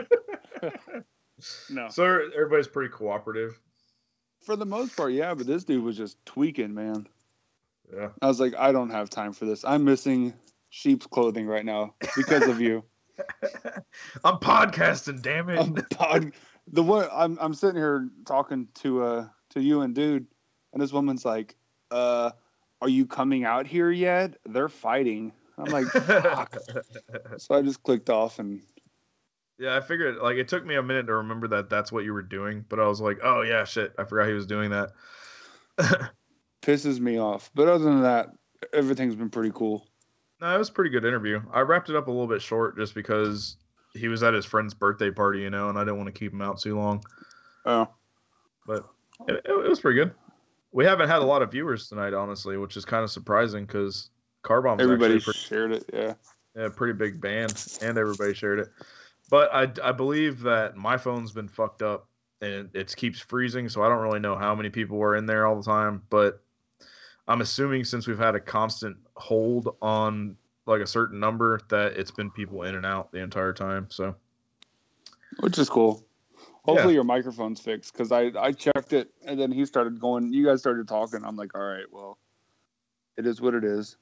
No. So everybody's pretty cooperative. For the most part, yeah, but this dude was just tweaking, man. Yeah. I was like, I don't have time for this. I'm missing sheep's clothing right now because of you. I'm podcasting, damn it. I'm sitting here talking to you and dude, and this woman's like, are you coming out here yet? They're fighting. I'm like, fuck. So I just clicked off and... Yeah, I figured, like, it took me a minute to remember that that's what you were doing, but I was like, oh, yeah, shit, I forgot he was doing that. Pisses me off. But other than that, everything's been pretty cool. No, it was a pretty good interview. I wrapped it up a little bit short just because he was at his friend's birthday party, and I didn't want to keep him out too long. Oh. But it was pretty good. We haven't had a lot of viewers tonight, honestly, which is kind of surprising because Carbomb's everybody shared it, yeah. Yeah, pretty big band, and everybody shared it. But I believe that my phone's been fucked up, and it keeps freezing, so I don't really know how many people were in there all the time. But I'm assuming since we've had a constant hold on like a certain number, that it's been people in and out the entire time. So, which is cool. Hopefully your microphone's fixed, because I checked it and then he started going. You guys started talking. I'm like, all right, well, it is what it is.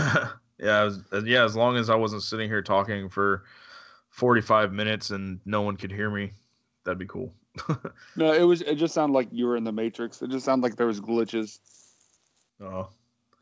As long as I wasn't sitting here talking for 45 minutes and no one could hear me, that'd be cool. No, it just sounded like you were in the Matrix. It just sounded like there was glitches. Oh.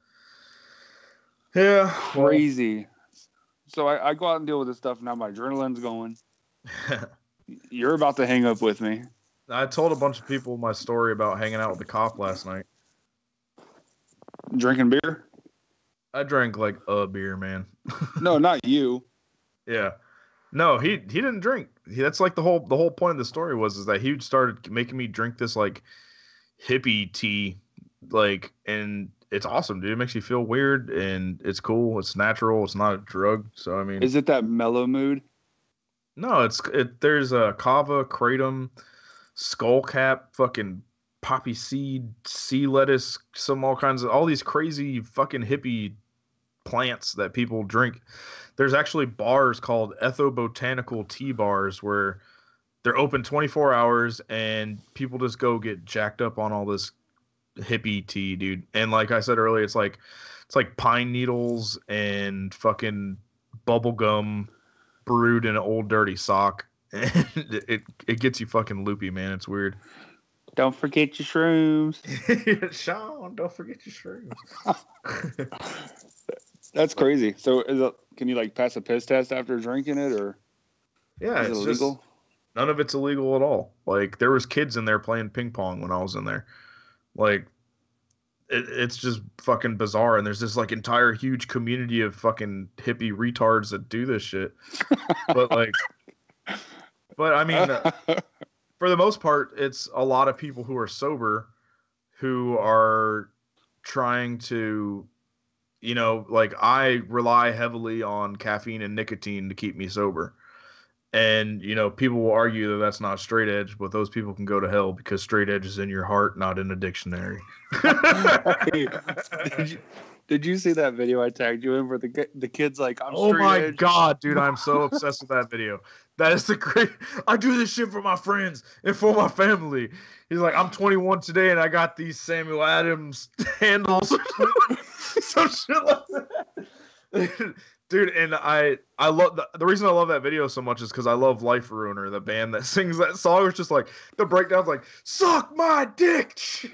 Yeah. Crazy. So I go out and deal with this stuff. Now my adrenaline's going. You're about to hang up with me. I told a bunch of people my story about hanging out with the cop last night. Drinking beer? I drank like a beer, man. No, not you. Yeah. No, he didn't drink. That's like the whole point of the story is that he started making me drink this like hippie tea, like, and it's awesome, dude. It makes you feel weird and it's cool. It's natural. It's not a drug. So I mean, is it that mellow mood? No, there's a kava, kratom, skullcap, fucking poppy seed, sea lettuce, all these crazy fucking hippie plants that people drink. There's actually bars called ethnobotanical tea bars where they're open 24 hours and people just go get jacked up on all this hippie tea, dude. And like I said earlier, it's like pine needles and fucking bubble gum brewed in an old dirty sock, and it gets you fucking loopy, man. It's weird. Don't forget your shrooms. Sean, don't forget your shrooms. That's crazy. So can you like pass a piss test after drinking it, or yeah, is it illegal? Just, none of it's illegal at all. Like there was kids in there playing ping pong when I was in there. Like it's just fucking bizarre, and there's this like entire huge community of fucking hippie retards that do this shit. but I mean, for the most part, it's a lot of people who are sober, who are trying to, you know, like I rely heavily on caffeine and nicotine to keep me sober. And, you know, people will argue that that's not straight edge, but those people can go to hell because straight edge is in your heart, not in a dictionary. Did you see that video I tagged you in where the kid's like, I'm oh straight my edge? God, dude, I'm so obsessed with that video. That is the great. I do this shit for my friends and for my family. He's like, I'm 21 today and I got these Samuel Adams handles. Some shit like that. Dude, and I love the reason I love that video so much is because I love Life Ruiner, the band that sings that song. It's just like the breakdown's like, suck my dick.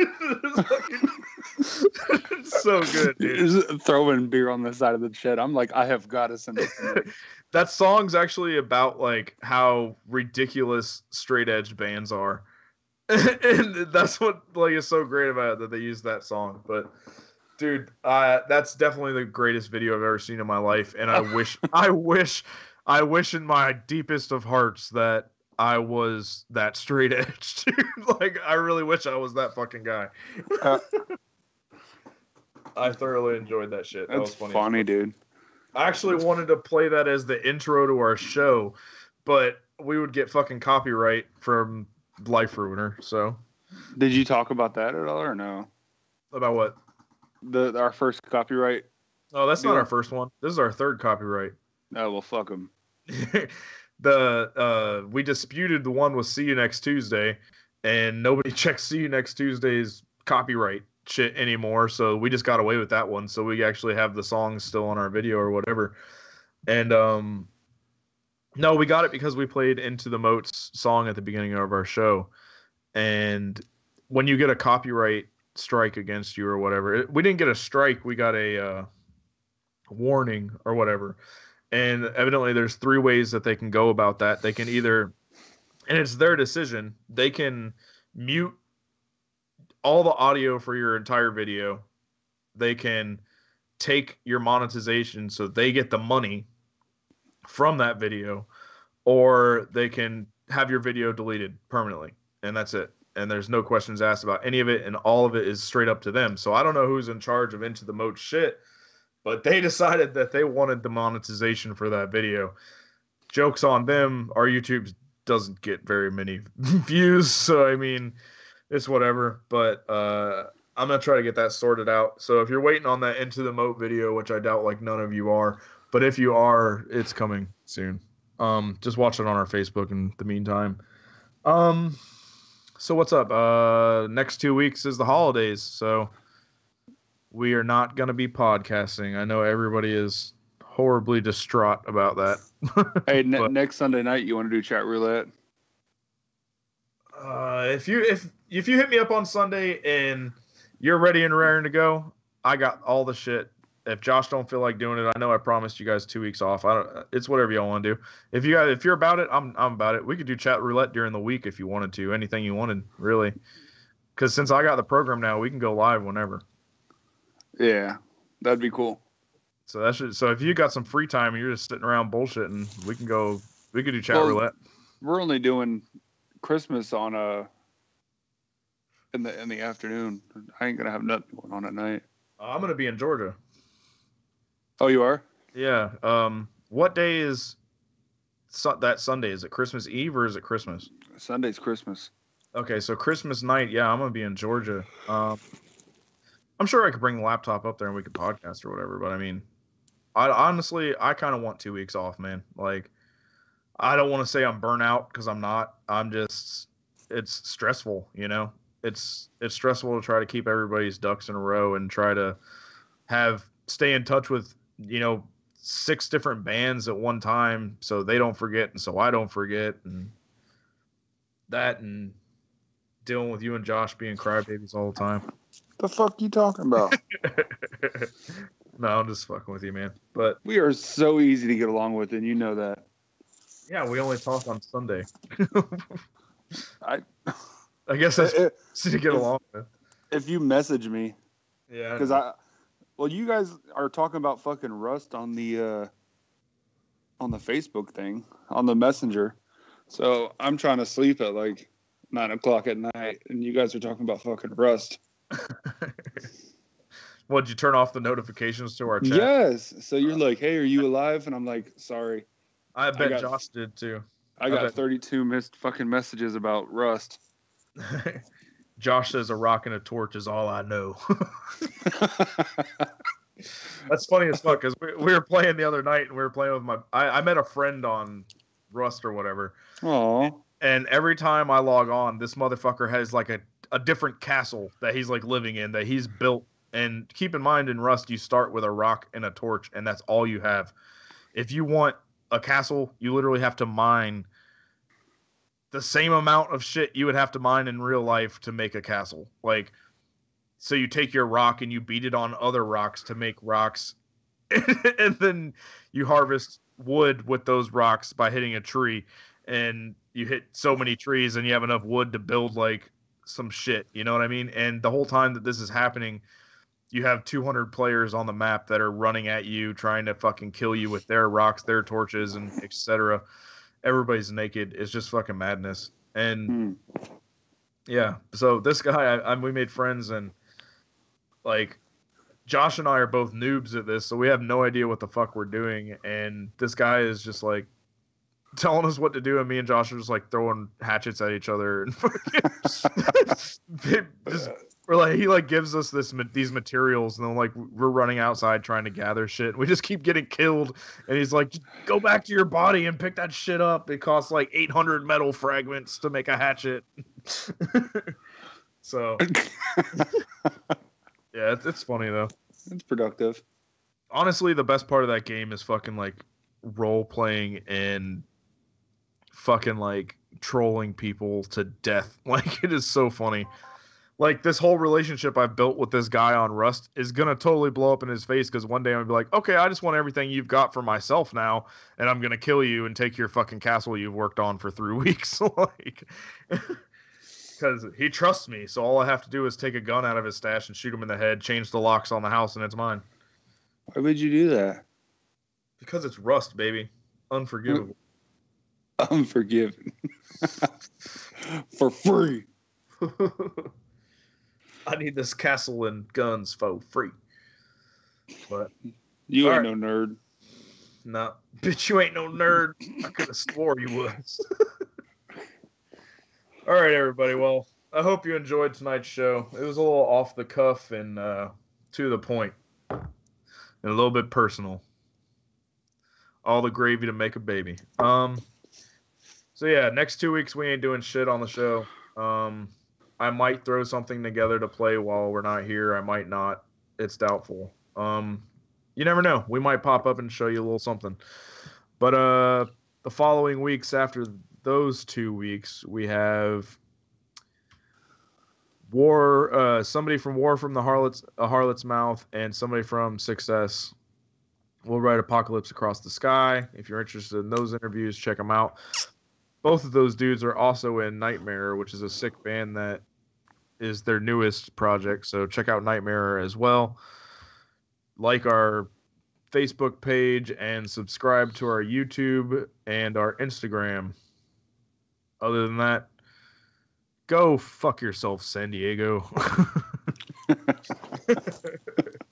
It's so good, dude. Just throwing beer on the side of the shed. I'm like, I have got to send this to you. That song's actually about like how ridiculous straight edge bands are. And that's what like is so great about it, that they use that song. But dude, that's definitely the greatest video I've ever seen in my life, and I wish in my deepest of hearts that I was that straight edge, dude. Like, I really wish I was that fucking guy. I thoroughly enjoyed that shit. That was funny, dude. I actually wanted to play that as the intro to our show, but we would get fucking copyright from Life Ruiner. So, did you talk about that at all, or no? About what? Our first copyright. Oh, that's not our first one. This is our third copyright. Oh, well, fuck them. We disputed the one with See You Next Tuesday, and nobody checks See You Next Tuesday's copyright shit anymore, so we just got away with that one. So we actually have the songs still on our video or whatever. And no, we got it because we played Into the Moats song at the beginning of our show. And when you get a copyright strike against you or whatever, we didn't get a strike, we got a warning or whatever. And evidently there's 3 ways that they can go about that. They can either, and it's their decision, they can mute all the audio for your entire video. They can take your monetization so they get the money from that video, or they can have your video deleted permanently, and that's it. And there's no questions asked about any of it, and all of it is straight up to them. So I don't know who's in charge of Into the Moat shit, but they decided that they wanted the monetization for that video. Joke's on them. Our YouTube doesn't get very many views, so I mean, it's whatever. But I'm going to try to get that sorted out. So if you're waiting on that Into the Moat video, which I doubt like none of you are, but if you are, it's coming soon. Just watch it on our Facebook in the meantime. So what's up? Next 2 weeks is the holidays, so we are not going to be podcasting. I know everybody is horribly distraught about that. Hey, But, next Sunday night, you want to do chat roulette? if you hit me up on Sunday and you're ready and raring to go, I got all the shit. If Josh don't feel like doing it, I know I promised you guys 2 weeks off. It's whatever y'all want to do. If you're about it, I'm about it. We could do chat roulette during the week if you wanted to. Anything you wanted, really. Because since I got the program now, we can go live whenever. Yeah, that'd be cool. So if you got some free time and you're just sitting around bullshitting, we could do chat roulette. We're only doing Christmas on in the afternoon. I ain't gonna have nothing going on at night. I'm gonna be in Georgia. Oh, you are? Yeah. What day is that Sunday? Is it Christmas Eve or is it Christmas? Sunday's Christmas. Okay, so Christmas night, yeah, I'm gonna be in Georgia. I'm sure I could bring the laptop up there and we could podcast or whatever. But I mean, I honestly kind of want 2 weeks off, man. Like, I don't want to say I'm burnt out because I'm not. I'm just, it's stressful, you know. It's stressful to try to keep everybody's ducks in a row and try to stay in touch with, 6 different bands at one time so they don't forget and so I don't forget, and dealing with you and Josh being crybabies all the time. The fuck you talking about? No, I'm just fucking with you, man. But We are so easy to get along with, and you know that. yeah, we only talk on Sunday. I guess that's easy to get along with. If you message me, Yeah, because you guys are talking about fucking Rust on the Facebook thing, on the Messenger. So I'm trying to sleep at like 9 o'clock at night, and you guys are talking about fucking Rust. Well, did you turn off the notifications to our chat? Yes. So you're like, hey, are you alive? And I'm like, sorry. I bet Josh did too. I got 32 missed fucking messages about Rust. Josh says a rock and a torch is all I know. That's funny as fuck because we were playing the other night and we were playing with I met a friend on Rust or whatever. Aww. And every time I log on, this motherfucker has like a different castle that he's like living in that he's built. And keep in mind, in Rust, you start with a rock and a torch, and that's all you have. If you want a castle, you literally have to mine the same amount of shit you would have to mine in real life to make a castle. Like, so you take your rock and you beat it on other rocks to make rocks, and then you harvest wood with those rocks by hitting a tree, and you hit so many trees and you have enough wood to build like some shit, you know what I mean? And the whole time that this is happening, you have 200 players on the map that are running at you, trying to fucking kill you with their rocks, their torches, and etc. Everybody's naked. It's just fucking madness. And yeah, so this guy, we made friends, and like Josh and I are both noobs at this, so we have no idea what the fuck we're doing. And this guy is just like telling us what to do, and me and Josh are just like throwing hatchets at each other and we're like, he like gives us these materials, and then like we're running outside trying to gather shit. We just keep getting killed, and he's like, just go back to your body and pick that shit up. It costs like 800 metal fragments to make a hatchet. So yeah, it's funny though. It's productive. Honestly, the best part of that game is fucking like role playing and fucking like trolling people to death. Like, it is so funny. Like, this whole relationship I've built with this guy on Rust is gonna totally blow up in his face, because one day I'm gonna be like, okay, I just want everything you've got for myself now, and I'm gonna kill you and take your fucking castle you've worked on for 3 weeks. Like, because he trusts me, so all I have to do is take a gun out of his stash and shoot him in the head, change the locks on the house, and it's mine. Why would you do that? Because it's Rust, baby. Unforgivable. Unforgiven. For free. I need this castle and guns for free. But you ain't right. no nerd. No, bitch, you ain't no nerd. I could have swore you was. All right, everybody. Well, I hope you enjoyed tonight's show. It was a little off the cuff and to the point, and a little bit personal. All the gravy to make a baby. So yeah, next 2 weeks we ain't doing shit on the show. I might throw something together to play while we're not here. I might not. It's doubtful. You never know. We might pop up and show you a little something. But the following weeks after those 2 weeks, we have somebody from War from the Harlot's Mouth, and somebody from Success. We'll write Apocalypse Across the Sky. If you're interested in those interviews, check them out. Both of those dudes are also in Nightmare, which is a sick band that is their newest project. So check out Nightmare as well. Like our Facebook page and subscribe to our YouTube and our Instagram. Other than that, go fuck yourself, San Diego.